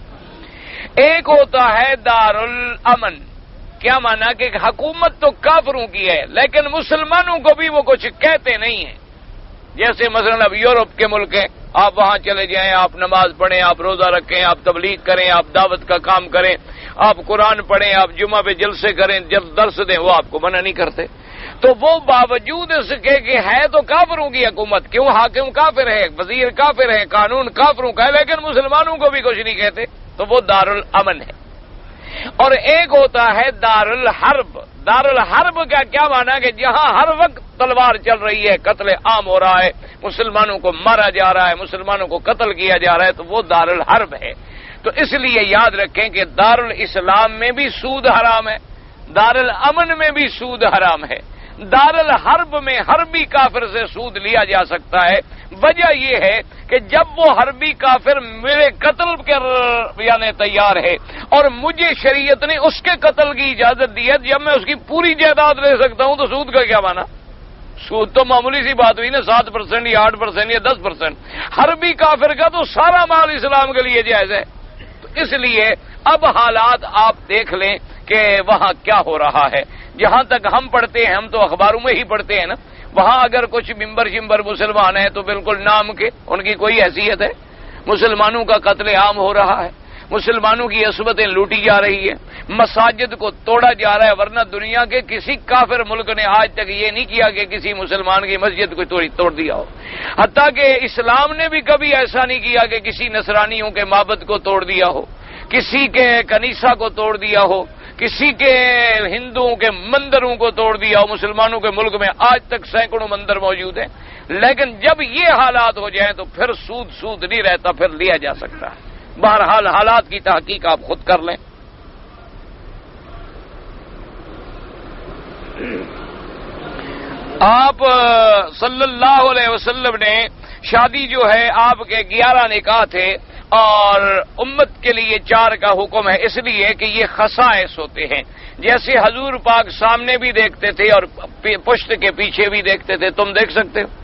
ایک ہوتا ہے دارالامن، کیا مانا کہ حکومت تو کافروں کی ہے لیکن مسلمانوں کو بھی وہ کچھ کہتے نہیں ہیں، جیسے مثلا اب یورپ کے ملک ہیں، آپ وہاں چلے جائیں، آپ نماز پڑھیں، آپ روزہ رکھیں، آپ تبلیغ کریں، آپ دعوت کا کام کریں، آپ قرآن پڑھیں، آپ جمعہ پہ جلسے کریں، جب درس دیں، وہ آپ کو منع نہیں کرتے۔ تو وہ باوجود اس کے کہ ہے تو کافروں کی حکومت، کیوں حاکم کافر ہے، وزیر کافر ہے، قانون کافروں کا ہے، لیکن مسلمانوں کو بھی کچھ نہیں کہتے، تو وہ دارالامن ہے۔ اور ایک ہوتا ہے دارالحرب۔ دارالحرب کا کیا مانا کہ جہاں ہر وقت تلوار چل رہی ہے، قتل عام ہو رہا ہے، مسلمانوں کو مارا جا رہا ہے، مسلمانوں کو قتل کیا جا رہا ہے، تو وہ دارالحرب ہے۔ تو اس لیے یاد رکھیں کہ دارالاسلام میں بھی سود حرام ہے، دارالامن میں بھی سود حرام ہے، دارالحرب میں حربی کافر سے سود لیا جا سکتا ہے۔ وجہ یہ ہے کہ جب وہ حربی کافر میرے قتل کے یعنی تیار ہے اور مجھے شریعت نے اس کے قتل کی اجازت دی ہے، جب میں اس کی پوری جائیداد لے سکتا ہوں تو سود کا کیا مانا؟ سود تو معمولی سی بات ہوئی نا، سات پرسینٹ یا آٹھ پرسینٹ یا دس پرسینٹ۔ حربی کافر کا تو سارا مال اسلام کے لیے جائز ہے۔ تو اس لیے اب حالات آپ دیکھ لیں کہ وہاں کیا ہو رہا ہے۔ جہاں تک ہم پڑھتے ہیں، ہم تو اخباروں میں ہی پڑھتے ہیں نا، وہاں اگر کچھ ممبر شمبر مسلمان ہیں تو بالکل نام کے، ان کی کوئی حیثیت ہے؟ مسلمانوں کا قتل عام ہو رہا ہے، مسلمانوں کی عصمتیں لوٹی جا رہی ہیں، مساجد کو توڑا جا رہا ہے، ورنہ دنیا کے کسی کافر ملک نے آج تک یہ نہیں کیا کہ کسی مسلمان کی مسجد کو توڑی توڑ دیا ہو۔ حتیٰ کہ اسلام نے بھی کبھی ایسا نہیں کیا کہ کسی نصرانیوں کے معبد کو توڑ دیا ہو، کسی کے کنیسہ کو توڑ دیا ہو، کسی کے ہندوؤں کے مندروں کو توڑ دیا ہو۔ مسلمانوں کے ملک میں آج تک سینکڑوں مندر موجود ہیں، لیکن جب یہ حالات ہو جائیں تو پھر سود سود نہیں رہتا، پھر لیا جا سکتا ہے۔ بہرحال حالات کی تحقیق آپ خود کر لیں۔ آپ صلی اللہ علیہ وسلم نے شادی جو ہے آپ کے گیارہ نکاح تھے اور امت کے لیے چار کا حکم ہے، اس لیے کہ یہ خصائص ہوتے ہیں۔ جیسے حضور پاک سامنے بھی دیکھتے تھے اور پشت کے پیچھے بھی دیکھتے تھے، تم دیکھ سکتے ہو؟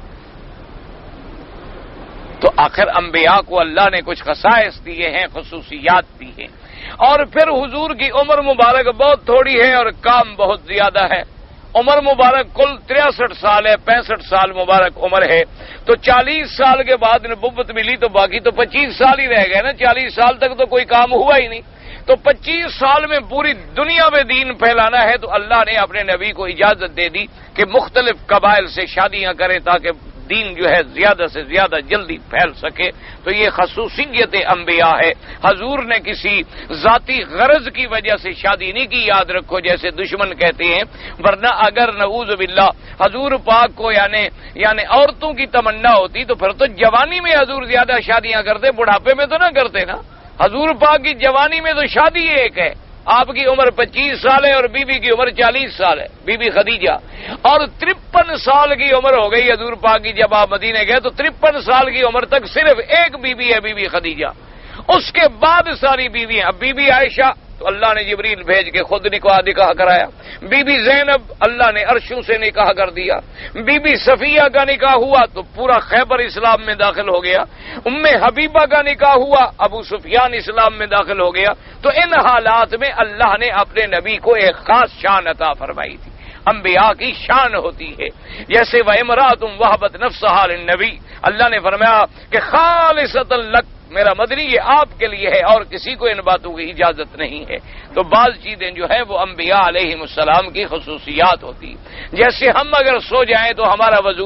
تو آخر انبیاء کو اللہ نے کچھ خصائص دیے ہیں، خصوصیات دی ہیں۔ اور پھر حضور کی عمر مبارک بہت تھوڑی ہے اور کام بہت زیادہ ہے۔ عمر مبارک کل تریسٹھ سال ہے، پینسٹھ سال مبارک عمر ہے، تو چالیس سال کے بعد نبوت ملی تو باقی تو پچیس سال ہی رہ گئے نا، چالیس سال تک تو کوئی کام ہوا ہی نہیں۔ تو پچیس سال میں پوری دنیا میں دین پھیلانا ہے، تو اللہ نے اپنے نبی کو اجازت دے دی کہ مختلف قبائل سے شادیاں کریں تاکہ دین جو ہے زیادہ سے زیادہ جلدی پھیل سکے۔ تو یہ خصوصیت انبیاء ہے۔ حضور نے کسی ذاتی غرض کی وجہ سے شادی نہیں کی، یاد رکھو، جیسے دشمن کہتے ہیں، ورنہ اگر نعوذ باللہ حضور پاک کو یعنی یعنی عورتوں کی تمنا ہوتی تو پھر تو جوانی میں حضور زیادہ شادیاں کرتے، بڑھاپے میں تو نہ کرتے نا۔ حضور پاک کی جوانی میں تو شادی ایک ہے، آپ کی عمر پچیس سال ہے اور بی بی کی عمر چالیس سال ہے، بی بی خدیجہ، اور ترپن سال کی عمر ہو گئی حضور پاک کی جب آپ مدینے گئے، تو ترپن سال کی عمر تک صرف ایک بی بی ہے، بی بی خدیجہ۔ اس کے بعد ساری بیویاں، اب بی بی عائشہ تو اللہ نے جبریل بھیج کے خود نکاح نکاح کرایا، بی بی زینب اللہ نے عرشوں سے نکاح کر دیا، بی بی صفیہ کا نکاح ہوا تو پورا خیبر اسلام میں داخل ہو گیا، ام حبیبہ کا نکاح ہوا، ابو سفیان اسلام میں داخل ہو گیا۔ تو ان حالات میں اللہ نے اپنے نبی کو ایک خاص شان عطا فرمائی تھی۔ انبیاء کی شان ہوتی ہے، جیسے وَإِمْرَأَةٌ وَهَبَتْ نَفْسَهَا لِلنَّبِيِّ، اللہ نے فرمایا کہ خالصۃ لک، میرا مدنی یہ آپ کے لیے ہے اور کسی کو ان باتوں کی اجازت نہیں ہے۔ تو بعض چیزیں جو ہے وہ انبیاء علیہ السلام کی خصوصیات ہوتی، جیسے ہم اگر سو جائیں تو ہمارا وضو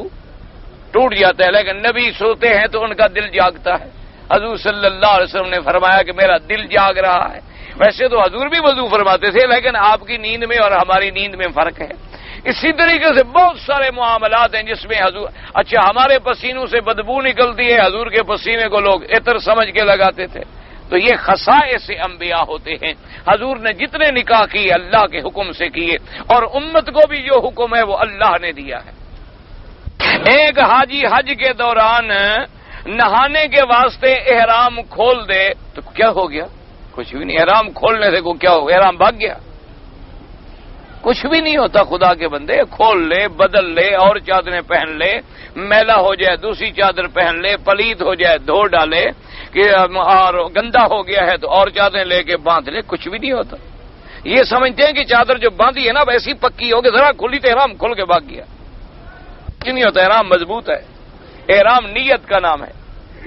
ٹوٹ جاتا ہے، لیکن نبی سوتے ہیں تو ان کا دل جاگتا ہے۔ حضور صلی اللہ علیہ وسلم نے فرمایا کہ میرا دل جاگ رہا ہے۔ ویسے تو حضور بھی وضو فرماتے تھے، لیکن آپ کی نیند میں اور ہماری نیند میں فرق ہے۔ اسی طریقے سے بہت سارے معاملات ہیں جس میں حضور، اچھا ہمارے پسینوں سے بدبو نکلتی ہے، حضور کے پسینے کو لوگ عطر سمجھ کے لگاتے تھے، تو یہ خصائص انبیاء ہوتے ہیں. حضور نے جتنے نکاح کیے اللہ کے حکم سے کیے، اور امت کو بھی جو حکم ہے وہ اللہ نے دیا ہے. ایک حاجی حج کے دوران نہانے کے واسطے احرام کھول دے تو کیا ہو گیا؟ کچھ بھی نہیں. احرام کھولنے سے کو کیا ہو گیا؟ احرام بھاگ گیا؟ کچھ بھی نہیں ہوتا. خدا کے بندے کھول لے، بدل لے، اور چادریں پہن لے، میلا ہو جائے دوسری چادر پہن لے، پلید ہو جائے دھو ڈالے، کہ اور گندا ہو گیا ہے تو اور چادریں لے کے باندھ لے. کچھ بھی نہیں ہوتا. یہ سمجھتے ہیں کہ چادر جو باندھی ہے نا ویسی پکی ہوگی، ذرا کھلی تو احرام کھول کے بھاگ گیا. کچھ نہیں ہوتا. احرام مضبوط ہے. احرام نیت کا نام ہے.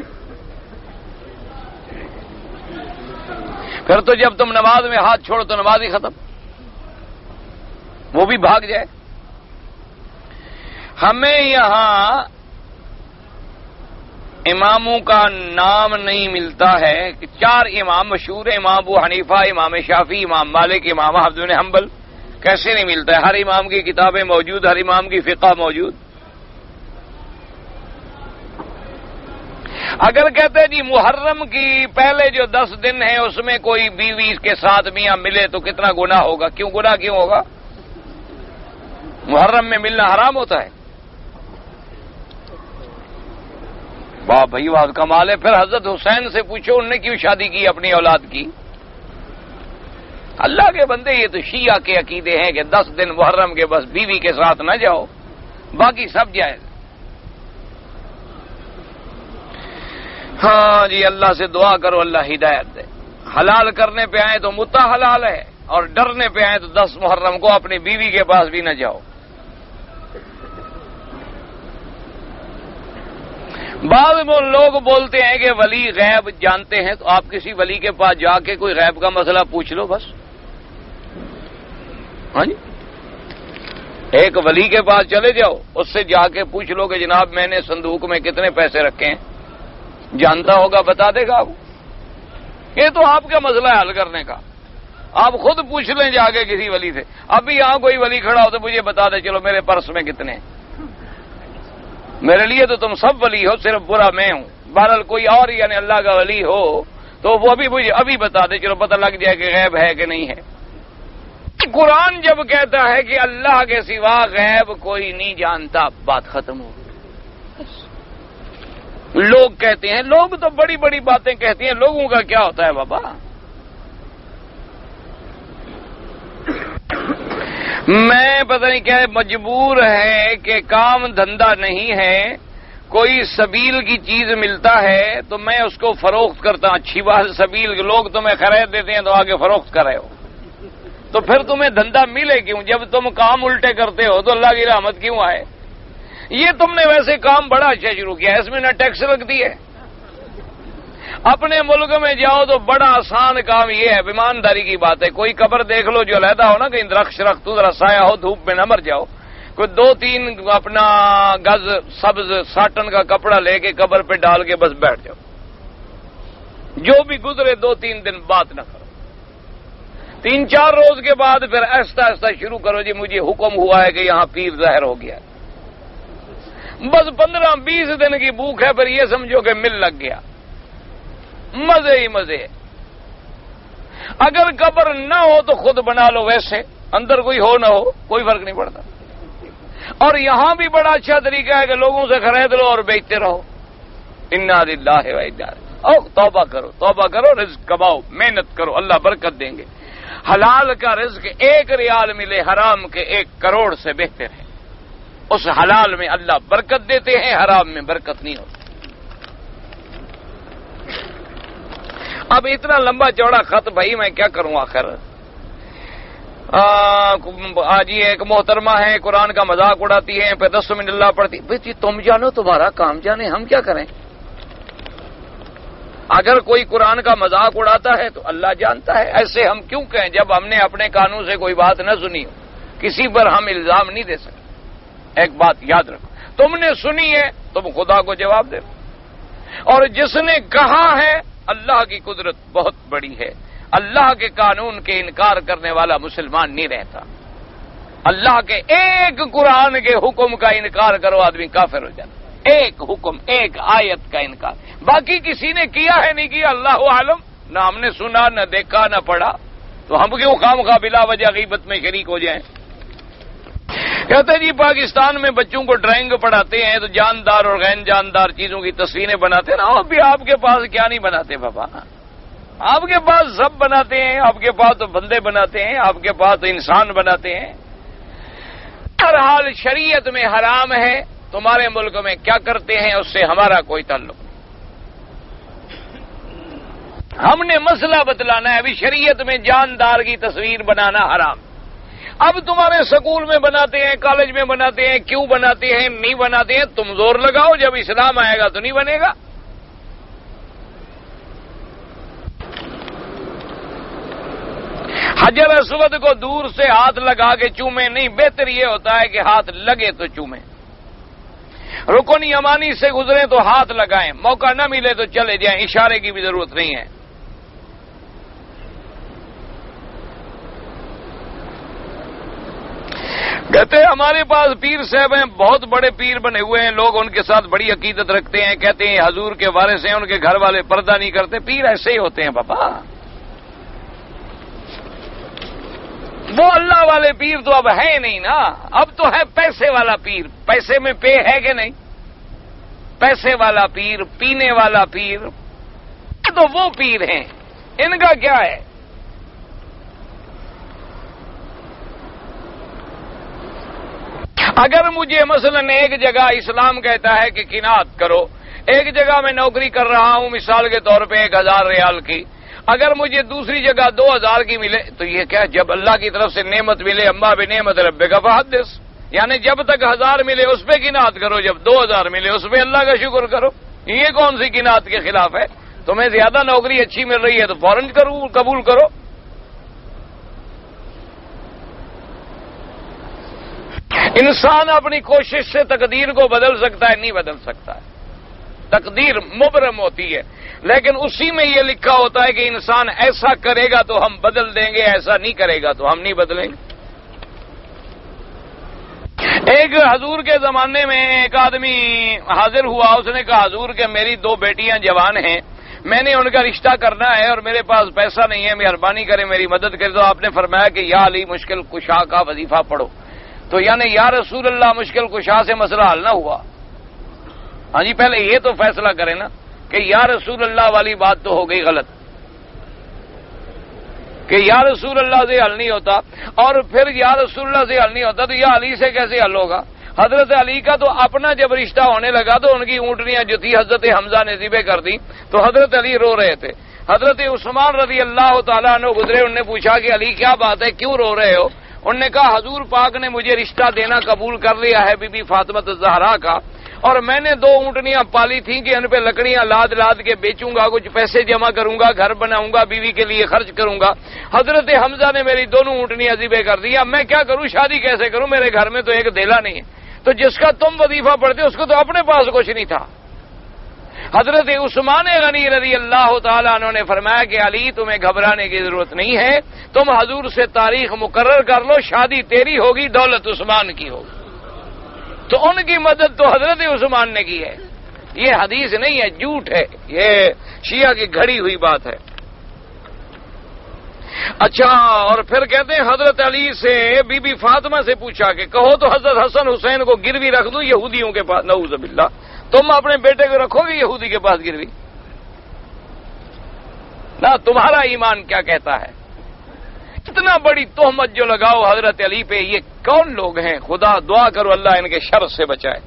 پھر تو جب تم نماز میں ہاتھ چھوڑو تو نماز ہی ختم، وہ بھی بھاگ جائے. ہمیں یہاں اماموں کا نام نہیں ملتا ہے کہ چار امام مشہور ہیں، امام ابو حنیفہ، امام شافعی، امام مالک، امام احمد بن حنبل. کیسے نہیں ملتا ہے؟ ہر امام کی کتابیں موجود، ہر امام کی فقہ موجود. اگر کہتے جی محرم کی پہلے جو دس دن ہیں اس میں کوئی بیوی کے ساتھ میاں ملے تو کتنا گناہ ہوگا؟ کیوں گناہ کیوں ہوگا؟ محرم میں ملنا حرام ہوتا ہے؟ واہ بھائی واہ، کمال ہے. پھر حضرت حسین سے پوچھو انہوں نے کیوں شادی کی اپنی اولاد کی؟ اللہ کے بندے یہ تو شیعہ کے عقیدے ہیں کہ دس دن محرم کے بس بیوی کے ساتھ نہ جاؤ، باقی سب جائز. ہاں جی، اللہ سے دعا کرو اللہ ہدایت دے. حلال کرنے پہ آئے تو متا حلال ہے، اور ڈرنے پہ آئے تو دس محرم کو اپنی بیوی کے پاس بھی نہ جاؤ. بعض لوگ بولتے ہیں کہ ولی غیب جانتے ہیں، تو آپ کسی ولی کے پاس جا کے کوئی غیب کا مسئلہ پوچھ لو بس. ہاں جی، ایک ولی کے پاس چلے جاؤ، اس سے جا کے پوچھ لو کہ جناب میں نے صندوق میں کتنے پیسے رکھے ہیں، جانتا ہوگا بتا دے گا. یہ تو آپ کا مسئلہ ہے حل کرنے کا. آپ خود پوچھ لیں جا کے کسی ولی سے. ابھی یہاں کوئی ولی کھڑا ہو تو مجھے بتا دے چلو میرے پرس میں کتنے ہیں. میرے لیے تو تم سب ولی ہو، صرف برا میں ہوں. بہرحال کوئی اور یعنی اللہ کا ولی ہو تو وہ بھی مجھے ابھی بتا دے، چلو پتہ لگ جائے کہ غیب ہے کہ نہیں ہے. قرآن جب کہتا ہے کہ اللہ کے سوا غیب کوئی نہیں جانتا، بات ختم ہو گئی. لوگ کہتے ہیں، لوگ تو بڑی بڑی باتیں کہتے ہیں، لوگوں کا کیا ہوتا ہے بابا؟ میں پتہ نہیں کیا مجبور ہے کہ کام دھندا نہیں ہے، کوئی سبیل کی چیز ملتا ہے تو میں اس کو فروخت کرتا ہوں. اچھی بات، سبیل کے لوگ تمہیں خرید دیتے ہیں تو آگے فروخت کر رہے ہو، تو پھر تمہیں دھندا ملے کیوں؟ جب تم کام الٹے کرتے ہو تو اللہ کی رحمت کیوں آئے؟ یہ تم نے ویسے کام بڑا اچھا شروع کیا ہے، اس میں نہ ٹیکس لگتی ہے. اپنے ملک میں جاؤ تو بڑا آسان کام یہ ہے، ایمانداری کی بات ہے. کوئی قبر دیکھ لو جو علیحدہ ہو نا، کہیں درخت رکھ تو ذرا سایہ ہو، دھوپ میں نہ مر جاؤ. کوئی دو تین اپنا گز سبز ساٹن کا کپڑا لے کے قبر پہ ڈال کے بس بیٹھ جاؤ. جو بھی گزرے دو تین دن بات نہ کرو. تین چار روز کے بعد پھر ایسا ایسا شروع کرو جی مجھے حکم ہوا ہے کہ یہاں پیر ظاہر ہو گیا. بس پندرہ بیس دن کی بھوک ہے، پھر یہ سمجھو کہ مل لگ گیا. مزے ہی مزے. اگر قبر نہ ہو تو خود بنا لو، ویسے اندر کوئی ہو نہ ہو کوئی فرق نہیں پڑتا. اور یہاں بھی بڑا اچھا طریقہ ہے کہ لوگوں سے خرید لو اور بیچتے رہو. انا للہ و انا او توبہ کرو، توبہ کرو، رزق کماؤ، محنت کرو، اللہ برکت دیں گے. حلال کا رزق ایک ریال ملے حرام کے ایک کروڑ سے بہتر ہے. اس حلال میں اللہ برکت دیتے ہیں، حرام میں برکت نہیں ہوتی. اب اتنا لمبا چوڑا خط بھائی میں کیا کروں آخر. آج یہ ایک محترمہ ہے قرآن کا مذاق اڑاتی ہے، پھر دس منٹ اللہ پڑھتی. بھائی تم جانو تمہارا کام جانے، ہم کیا کریں؟ اگر کوئی قرآن کا مذاق اڑاتا ہے تو اللہ جانتا ہے. ایسے ہم کیوں کہیں جب ہم نے اپنے قانون سے کوئی بات نہ سنی ہو؟ کسی پر ہم الزام نہیں دے سکتے. ایک بات یاد رکھو، تم نے سنی ہے تم خدا کو جواب دے. اور جس نے کہا ہے اللہ کی قدرت بہت بڑی ہے. اللہ کے قانون کے انکار کرنے والا مسلمان نہیں رہتا. اللہ کے ایک قرآن کے حکم کا انکار کرو آدمی کافر ہو جاتا. ایک حکم، ایک آیت کا انکار. باقی کسی نے کیا ہے نہیں کیا اللہ عالم، نہ ہم نے سنا نہ دیکھا نہ پڑھا، تو ہم کیوں خام خواہ بلا وجہ غیبت میں شریک ہو جائیں؟ کہتے جی پاکستان میں بچوں کو ڈرائنگ پڑھاتے ہیں تو جاندار اور غیر جاندار چیزوں کی تصویریں بناتے ہیں نا، ابھی آپ کے پاس کیا نہیں بناتے بابا؟ آپ کے پاس سب بناتے ہیں، آپ کے پاس تو بندے بناتے ہیں، آپ کے پاس تو انسان بناتے ہیں۔ ہر حال شریعت میں حرام ہے، تمہارے ملک میں کیا کرتے ہیں اس سے ہمارا کوئی تعلق نہیں۔ ہم نے مسئلہ بتلانا ہے، ابھی شریعت میں جاندار کی تصویر بنانا حرام۔ اب تمہارے سکول میں بناتے ہیں، کالج میں بناتے ہیں، کیوں بناتے ہیں؟ نہیں بناتے ہیں، تم زور لگاؤ، جب اسلام آئے گا تو نہیں بنے گا۔ حجر اسود کو دور سے ہاتھ لگا کے چومے نہیں، بہتر یہ ہوتا ہے کہ ہاتھ لگے تو چومیں۔ رکن یمانی سے گزرے تو ہاتھ لگائیں، موقع نہ ملے تو چلے جائیں، اشارے کی بھی ضرورت نہیں ہے۔ کہتے ہیں ہمارے پاس پیر صاحب ہیں، بہت بڑے پیر بنے ہوئے ہیں، لوگ ان کے ساتھ بڑی عقیدت رکھتے ہیں، کہتے ہیں حضور کے وارث ہیں، ان کے گھر والے پردہ نہیں کرتے۔ پیر ایسے ہی ہوتے ہیں بابا، وہ اللہ والے پیر تو اب ہے نہیں نا، اب تو ہے پیسے والا پیر۔ پیسے میں پے ہے کہ نہیں؟ پیسے والا پیر، پینے والا پیر، تو وہ پیر ہیں، ان کا کیا ہے؟ اگر مجھے مثلا ایک جگہ اسلام کہتا ہے کہ قناعت کرو، ایک جگہ میں نوکری کر رہا ہوں مثال کے طور پہ ایک ہزار ریال کی، اگر مجھے دوسری جگہ دو ہزار کی ملے تو یہ کیا؟ جب اللہ کی طرف سے نعمت ملے، اما بنعمت ربک فحدث، یعنی جب تک ہزار ملے اس پہ قناعت کرو، جب دو ہزار ملے اس پہ اللہ کا شکر کرو۔ یہ کون سی قناعت کے خلاف ہے؟ تمہیں زیادہ نوکری اچھی مل رہی ہے تو فوراً کرو، قبول کرو۔ انسان اپنی کوشش سے تقدیر کو بدل سکتا ہے؟ نہیں بدل سکتا ہے، تقدیر مبرم ہوتی ہے، لیکن اسی میں یہ لکھا ہوتا ہے کہ انسان ایسا کرے گا تو ہم بدل دیں گے، ایسا نہیں کرے گا تو ہم نہیں بدلیں گے۔ ایک حضور کے زمانے میں ایک آدمی حاضر ہوا، اس نے کہا حضور کہ میری دو بیٹیاں جوان ہیں، میں نے ان کا رشتہ کرنا ہے اور میرے پاس پیسہ نہیں ہے، مہربانی کریں میری مدد کرے۔ تو آپ نے فرمایا کہ یا علی مشکل کشا کا وظیفہ پڑھو۔ تو یعنی یا رسول اللہ مشکل کشا سے مسئلہ حل نہ ہوا؟ ہاں جی، پہلے یہ تو فیصلہ کریں نا کہ یا رسول اللہ والی بات تو ہو گئی غلط، کہ یا رسول اللہ سے حل نہیں ہوتا، اور پھر یا رسول اللہ سے حل نہیں ہوتا تو یا علی سے کیسے حل ہوگا؟ حضرت علی کا تو اپنا جب رشتہ ہونے لگا تو ان کی اونٹنیاں جو تھی حضرت حمزہ نے ذبح کر دی، تو حضرت علی رو رہے تھے۔ حضرت عثمان رضی اللہ تعالیٰ عنہ گزرے، انہوں نے پوچھا کہ علی کیا بات ہے، کیوں رو رہے ہو؟ انہوں نے کہا حضور پاک نے مجھے رشتہ دینا قبول کر لیا ہے بی بی فاطمہ الزہرا کا، اور میں نے دو اونٹنیاں پالی تھیں کہ ان پہ لکڑیاں لاد لاد کے بیچوں گا، کچھ پیسے جمع کروں گا، گھر بناؤں گا، بیوی کے لیے خرچ کروں گا۔ حضرت حمزہ نے میری دونوں اونٹنیاں ذبح کر دی، اب میں کیا کروں، شادی کیسے کروں، میرے گھر میں تو ایک دیلا نہیں ہے۔ تو جس کا تم وظیفہ پڑھتے اس کو تو اپنے پاس کچھ نہیں تھا۔ حضرت عثمان غنی رضی اللہ تعالیٰ عنہ نے فرمایا کہ علی تمہیں گھبرانے کی ضرورت نہیں ہے، تم حضور سے تاریخ مقرر کر لو، شادی تیری ہوگی، دولت عثمان کی ہوگی۔ تو ان کی مدد تو حضرت عثمان نے کی ہے، یہ حدیث نہیں ہے، جھوٹ ہے، یہ شیعہ کی گھڑی ہوئی بات ہے۔ اچھا، اور پھر کہتے ہیں حضرت علی سے بی بی فاطمہ سے پوچھا کہ کہو تو حضرت حسن حسین کو گروی رکھ دوں یہودیوں کے پاس، نعوذ باللہ، تم اپنے بیٹے کو رکھو گے یہودی کے پاس گروی؟ نہ تمہارا ایمان کیا کہتا ہے؟ اتنا بڑی تہمت جو لگاؤ حضرت علی پہ، یہ کون لوگ ہیں؟ خدا دعا کرو اللہ ان کے شر سے بچائے۔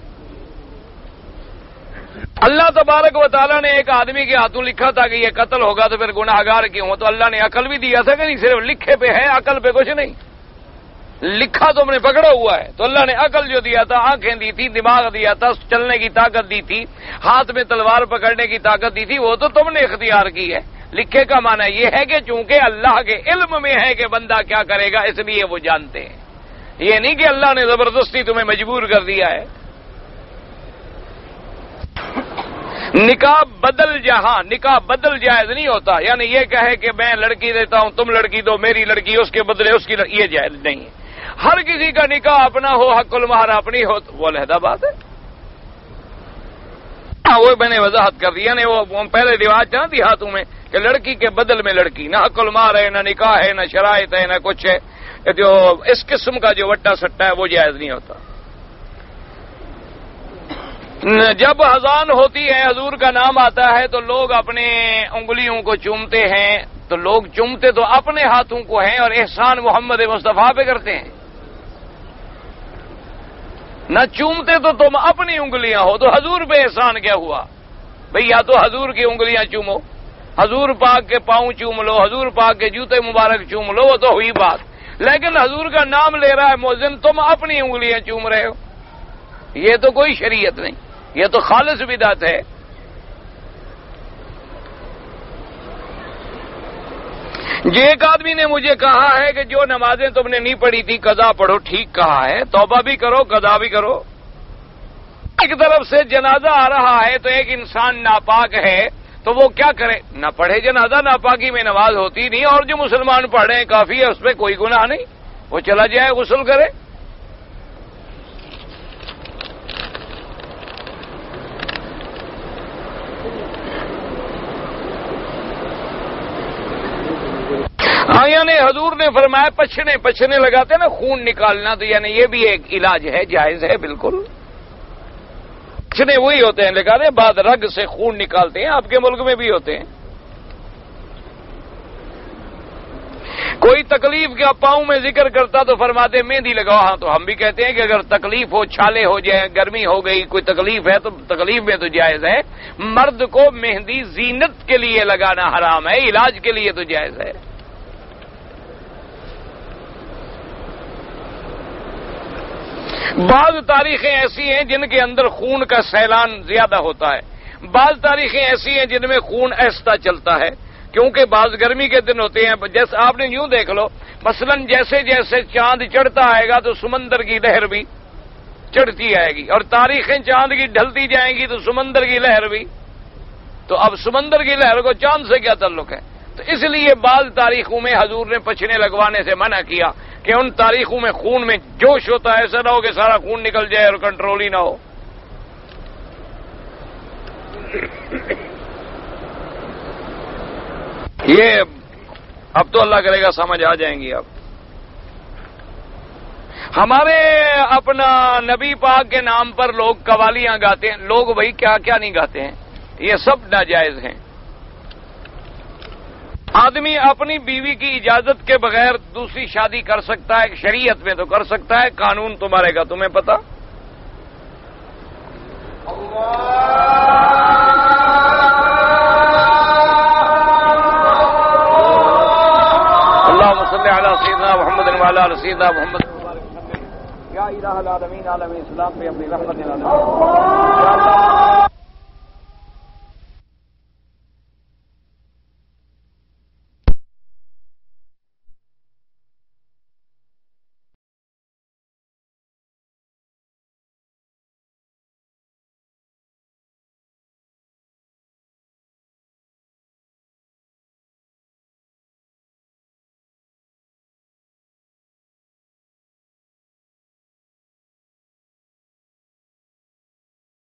اللہ تبارک و تعالیٰ نے ایک آدمی کے ہاتھوں لکھا تھا کہ یہ قتل ہوگا تو پھر گناہ گار کیوں ہو؟ تو اللہ نے عقل بھی دیا تھا کہ نہیں، صرف لکھے پہ ہے، عقل پہ کچھ نہیں، لکھا تم نے پکڑا ہوا ہے۔ تو اللہ نے عقل جو دیا تھا، آنکھیں دی تھی، دماغ دیا تھا، چلنے کی طاقت دی تھی، ہاتھ میں تلوار پکڑنے کی طاقت دی تھی، وہ تو تم نے اختیار کی ہے۔ لکھے کا معنی یہ ہے کہ چونکہ اللہ کے علم میں ہے کہ بندہ کیا کرے گا، اس لیے وہ جانتے ہیں، یہ نہیں کہ اللہ نے زبردستی تمہیں مجبور کر دیا ہے۔ نکاح بدل جہاں نکاح بدل جائز نہیں ہوتا، یعنی یہ کہے کہ میں لڑکی دیتا ہوں تم لڑکی دو، میری لڑکی اس کے بدلے اس کی لڑکی، یہ جائز نہیں ہے۔ ہر کسی کا نکاح اپنا ہو، حق المہر اپنی ہو، وہ علیحدہ بات ہے۔ ہاں وہ میں نے وضاحت کر دی، یعنی وہ پہلے رواج تھا نا دیہاتوں میں کہ لڑکی کے بدل میں لڑکی، نہ حق المار ہے، نہ نکاح ہے، نہ شرائط ہے، نہ کچھ ہے، جو اس قسم کا جو وٹا سٹا ہے وہ جائز نہیں ہوتا۔ جب اذان ہوتی ہے، حضور کا نام آتا ہے تو لوگ اپنے انگلیوں کو چومتے ہیں، تو لوگ چومتے تو اپنے ہاتھوں کو ہیں اور احسان محمد مصطفیٰ پہ کرتے ہیں، نہ چومتے تو تم اپنی انگلیاں ہو، تو حضور پہ احسان کیا ہوا بھئی؟ یا تو حضور کی انگلیاں چومو، حضور پاک کے پاؤں چوم لو، حضور پاک کے جوتے مبارک چوم لو، وہ تو ہوئی بات، لیکن حضور کا نام لے رہا ہے مؤذن، تم اپنی انگلیاں چوم رہے ہو، یہ تو کوئی شریعت نہیں، یہ تو خالص بدعت ہے۔ یہ ایک آدمی نے مجھے کہا ہے کہ جو نمازیں تم نے نہیں پڑھی تھی قضا پڑھو، ٹھیک کہا ہے، توبہ بھی کرو، قضا بھی کرو۔ ایک طرف سے جنازہ آ رہا ہے تو ایک انسان ناپاک ہے تو وہ کیا کرے؟ نہ پڑھے جنازہ، ناپاکی میں نماز ہوتی نہیں، اور جو مسلمان پڑھ رہے ہیں کافی ہے، اس پہ کوئی گناہ نہیں، وہ چلا جائے غسل کرے۔ ہاں یعنی حضور نے فرمایا پچھنے پچھنے لگاتے نا خون نکالنا، تو یعنی یہ بھی ایک علاج ہے، جائز ہے بالکل۔ پچھنے وہی ہوتے ہیں لگاتے، بعد رگ سے خون نکالتے ہیں، آپ کے ملک میں بھی ہوتے ہیں۔ کوئی تکلیف کا پاؤں میں ذکر کرتا تو فرماتے مہندی لگاؤ، ہاں تو ہم بھی کہتے ہیں کہ اگر تکلیف ہو، چھالے ہو جائیں، گرمی ہو گئی، کوئی تکلیف ہے تو تکلیف میں تو جائز ہے۔ مرد کو مہندی زینت کے لیے لگانا حرام ہے، علاج کے لیے تو جائز ہے۔ بعض تاریخیں ایسی ہیں جن کے اندر خون کا سیلان زیادہ ہوتا ہے، بعض تاریخیں ایسی ہیں جن میں خون ایستا چلتا ہے، کیونکہ بعض گرمی کے دن ہوتے ہیں، جیسے آپ نے یوں دیکھ لو، مثلا جیسے جیسے چاند چڑھتا آئے گا تو سمندر کی لہر بھی چڑھتی آئے گی، اور تاریخیں چاند کی ڈھلتی جائیں گی تو سمندر کی لہر بھی، تو اب سمندر کی لہر کو چاند سے کیا تعلق ہے؟ تو اس لیے بعض تاریخوں میں حضور نے پچھنے لگوانے سے منع کیا کہ ان تاریخوں میں خون میں جوش ہوتا ہے، ایسا نہ ہو کہ سارا خون نکل جائے اور کنٹرول ہی نہ ہو۔ یہ اب تو اللہ کرے گا سمجھ آ جائیں گی۔ اب ہمارے اپنا نبی پاک کے نام پر لوگ قوالیاں گاتے ہیں، لوگ بھائی کیا کیا نہیں گاتے ہیں، یہ سب ناجائز ہیں۔ آدمی اپنی بیوی کی اجازت کے بغیر دوسری شادی کر سکتا ہے، شریعت میں تو کر سکتا ہے، قانون تمہارے کا تمہیں پتا۔ اللهم صل على سيدنا محمد وعلى آل سيدنا محمد يا الہ العالمین عالم اسلام پہ اپنی رحمت نازل